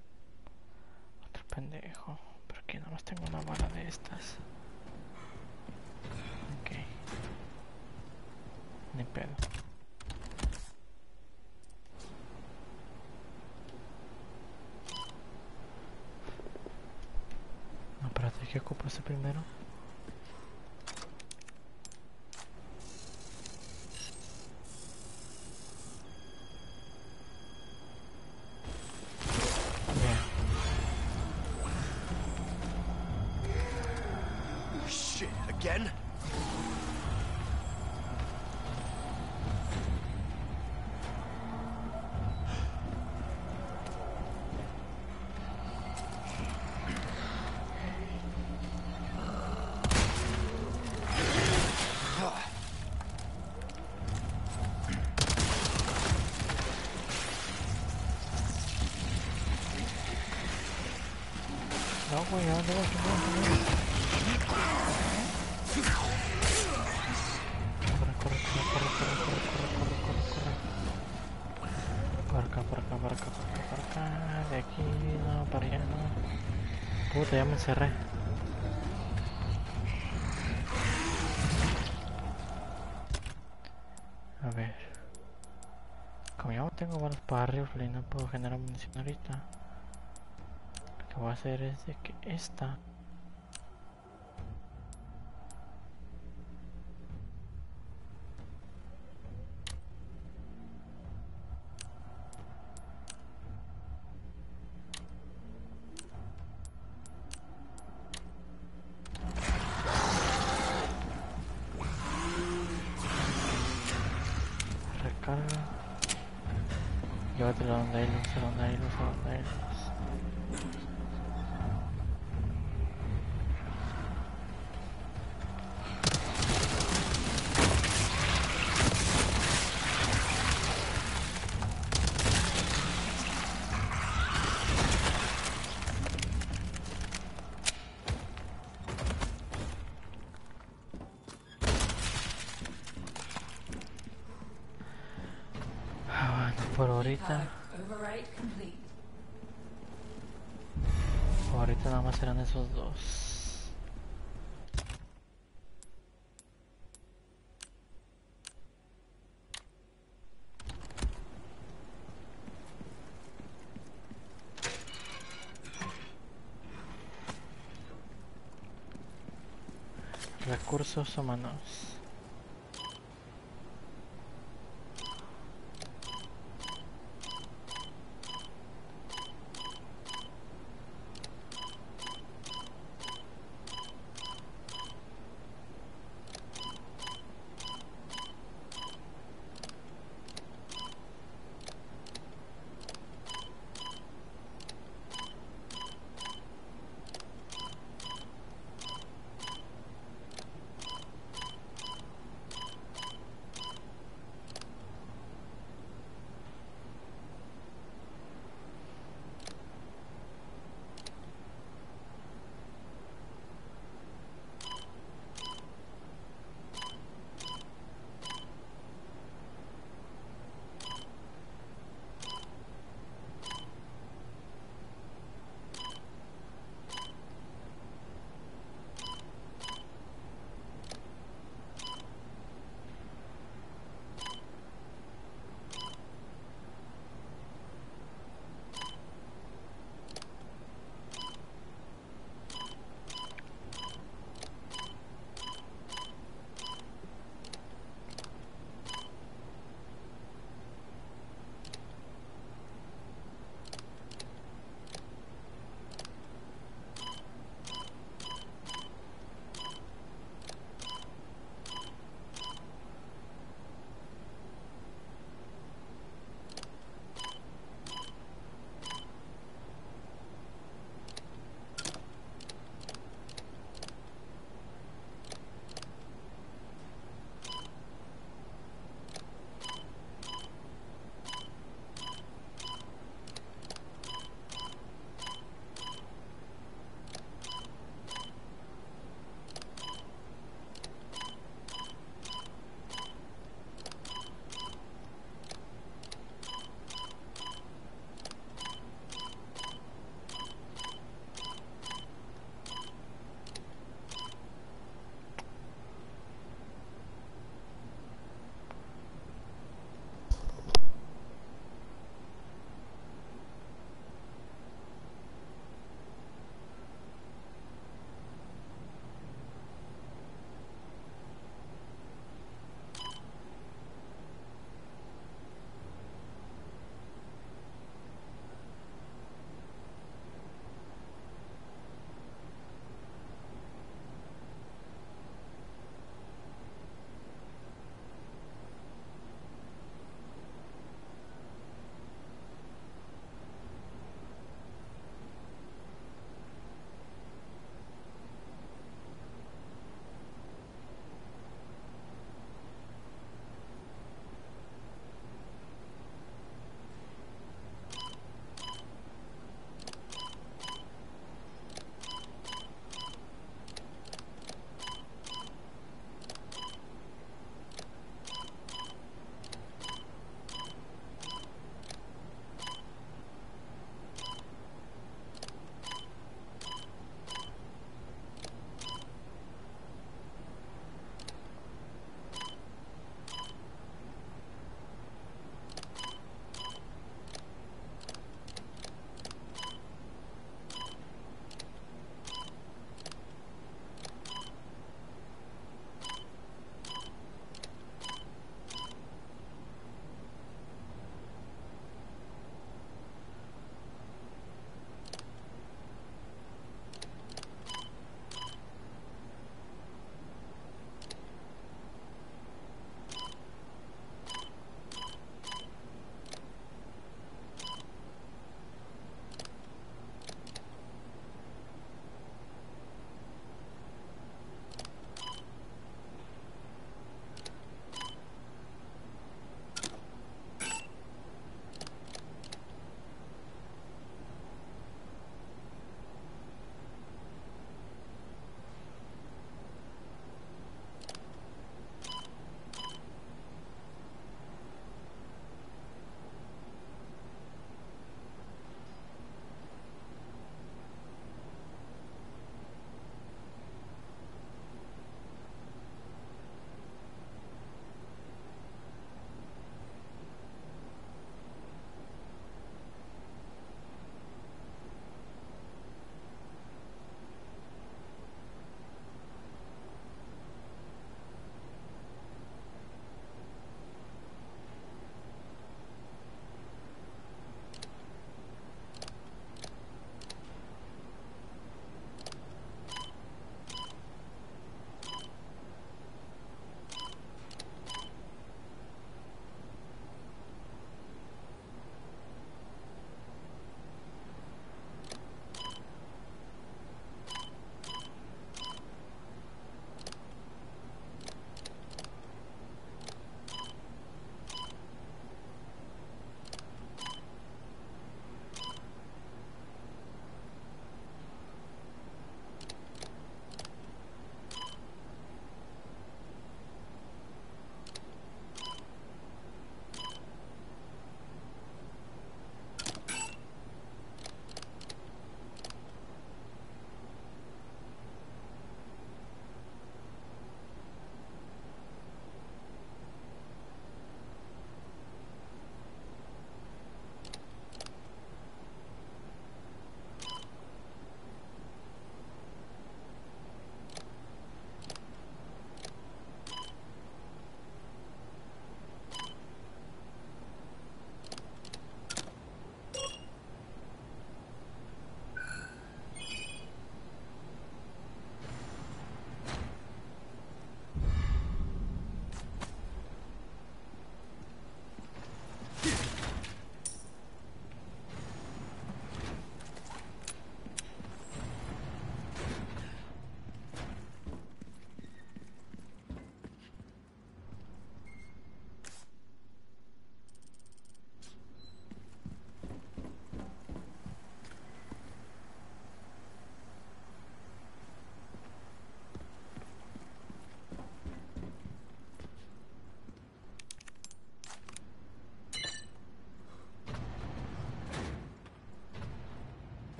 pendejo. Pero aquí nada más tengo una bala de estas. Ok. Ni pedo. No, espérate, ¿qué ocupo ese primero? Bien. Shit, again? No, güey, ¿a dónde vas? Corre. Por acá. De aquí, no, para allá, no. Puta, ya me encerré. A ver. Como ya no tengo balas para rifle y no puedo generar munición ahorita, lo que voy a hacer es de que esta... recarga. Llévatelo donde hay luz, donde hay luz. Por ahorita, Override complete. ahorita nada más serán esos dos. Recursos humanos.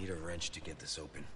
need a wrench to get this open.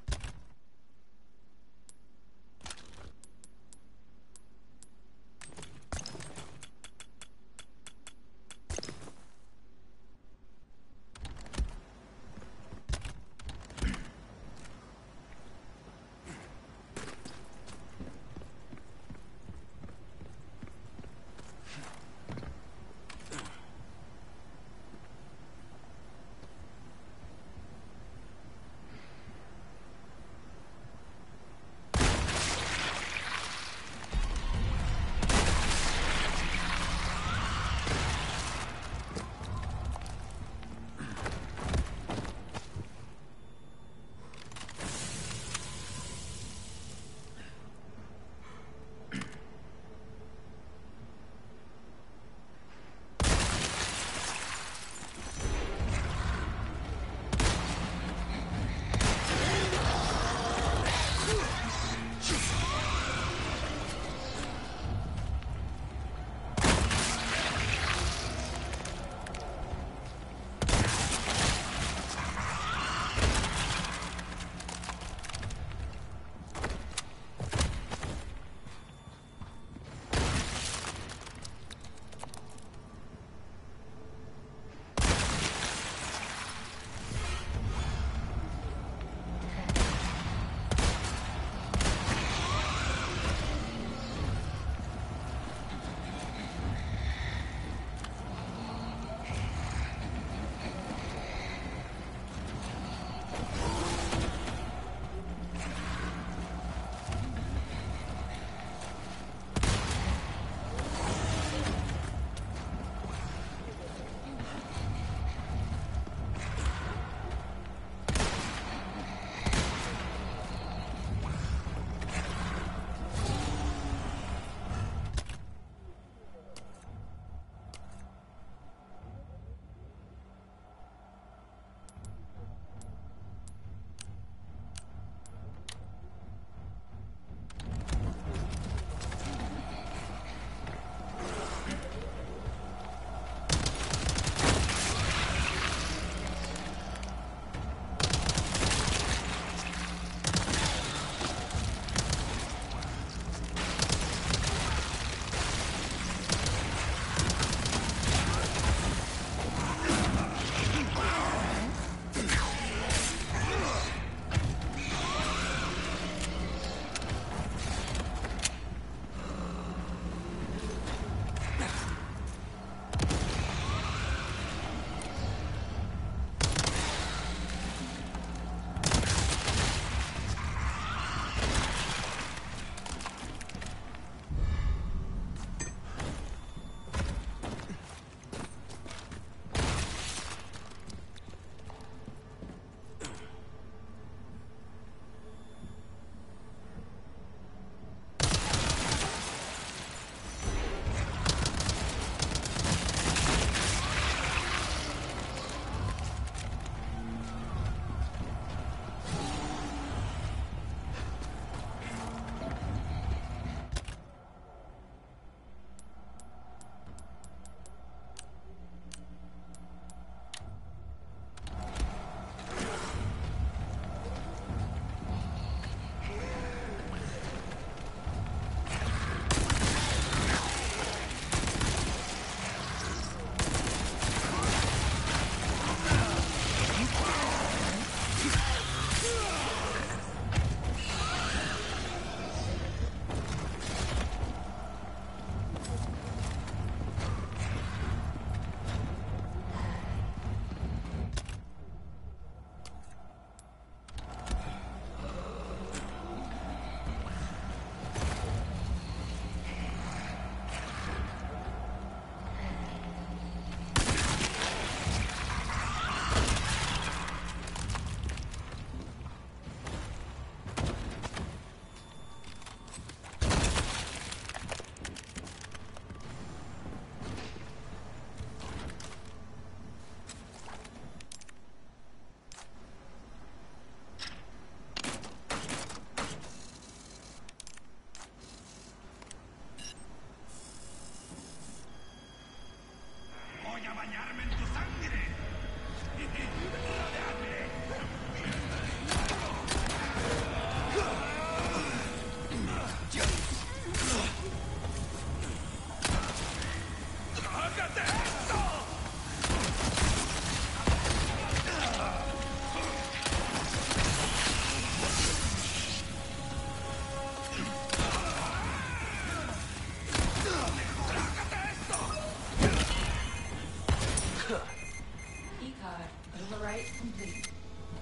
Overwrite complete.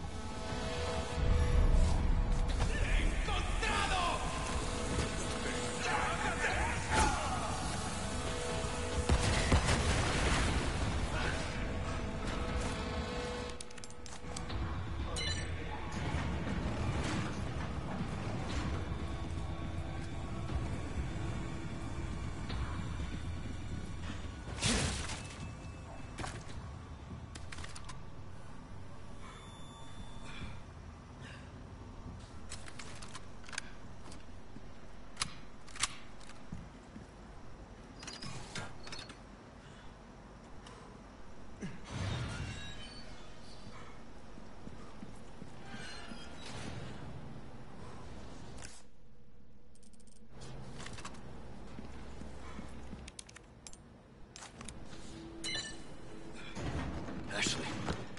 Ashley.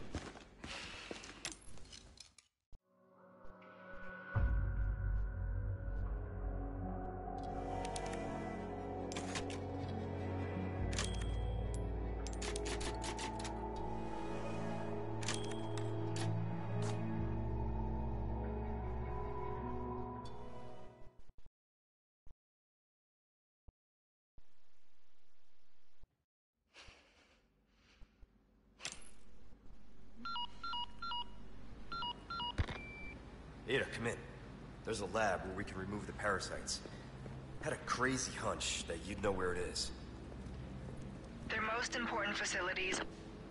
Ada, come in. There's a lab where we can remove the parasites. Had a crazy hunch that you'd know where it is. Their most important facilities.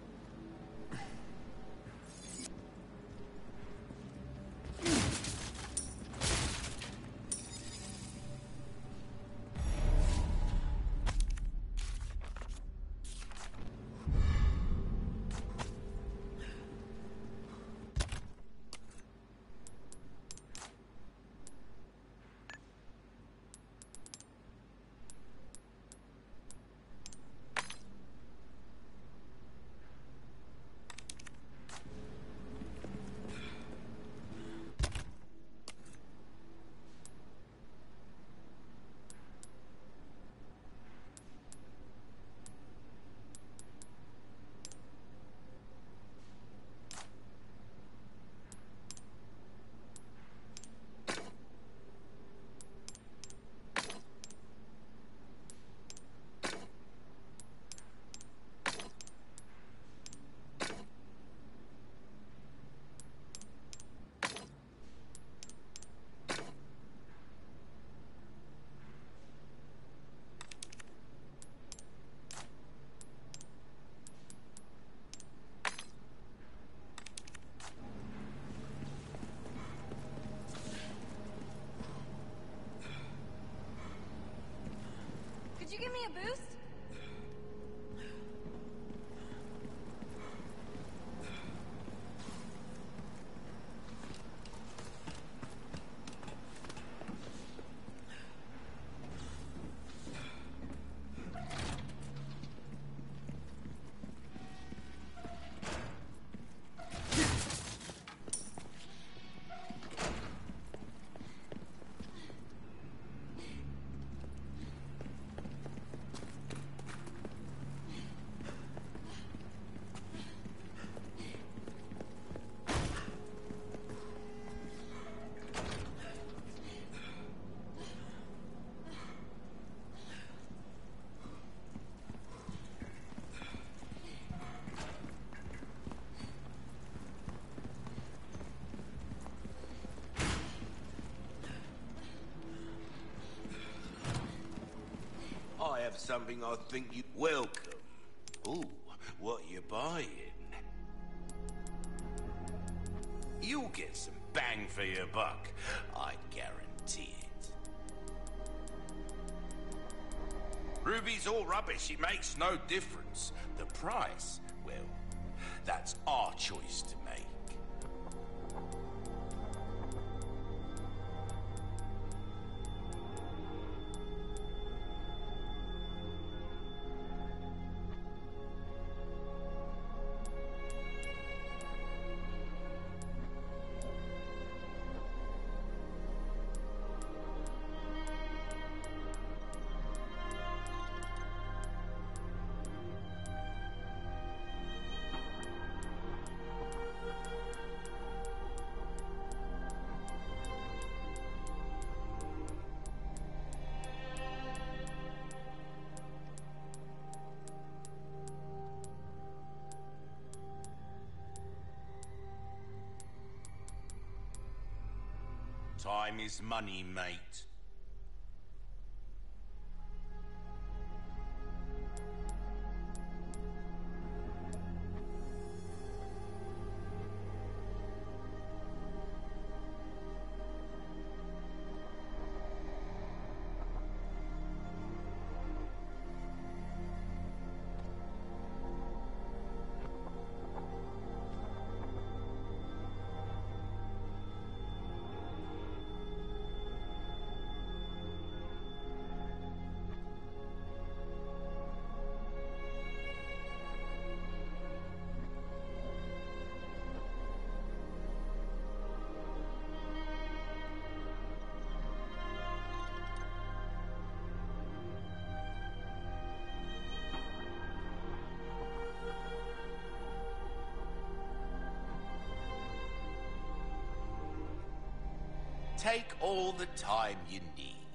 Could you give me a boost? I have something I think you welcome. Ooh, what you buying? You'll get some bang for your buck, I guarantee it. Ruby's all rubbish, it makes no difference. The price, well, that's our choice to make. Time is money, mate. Take all the time you need.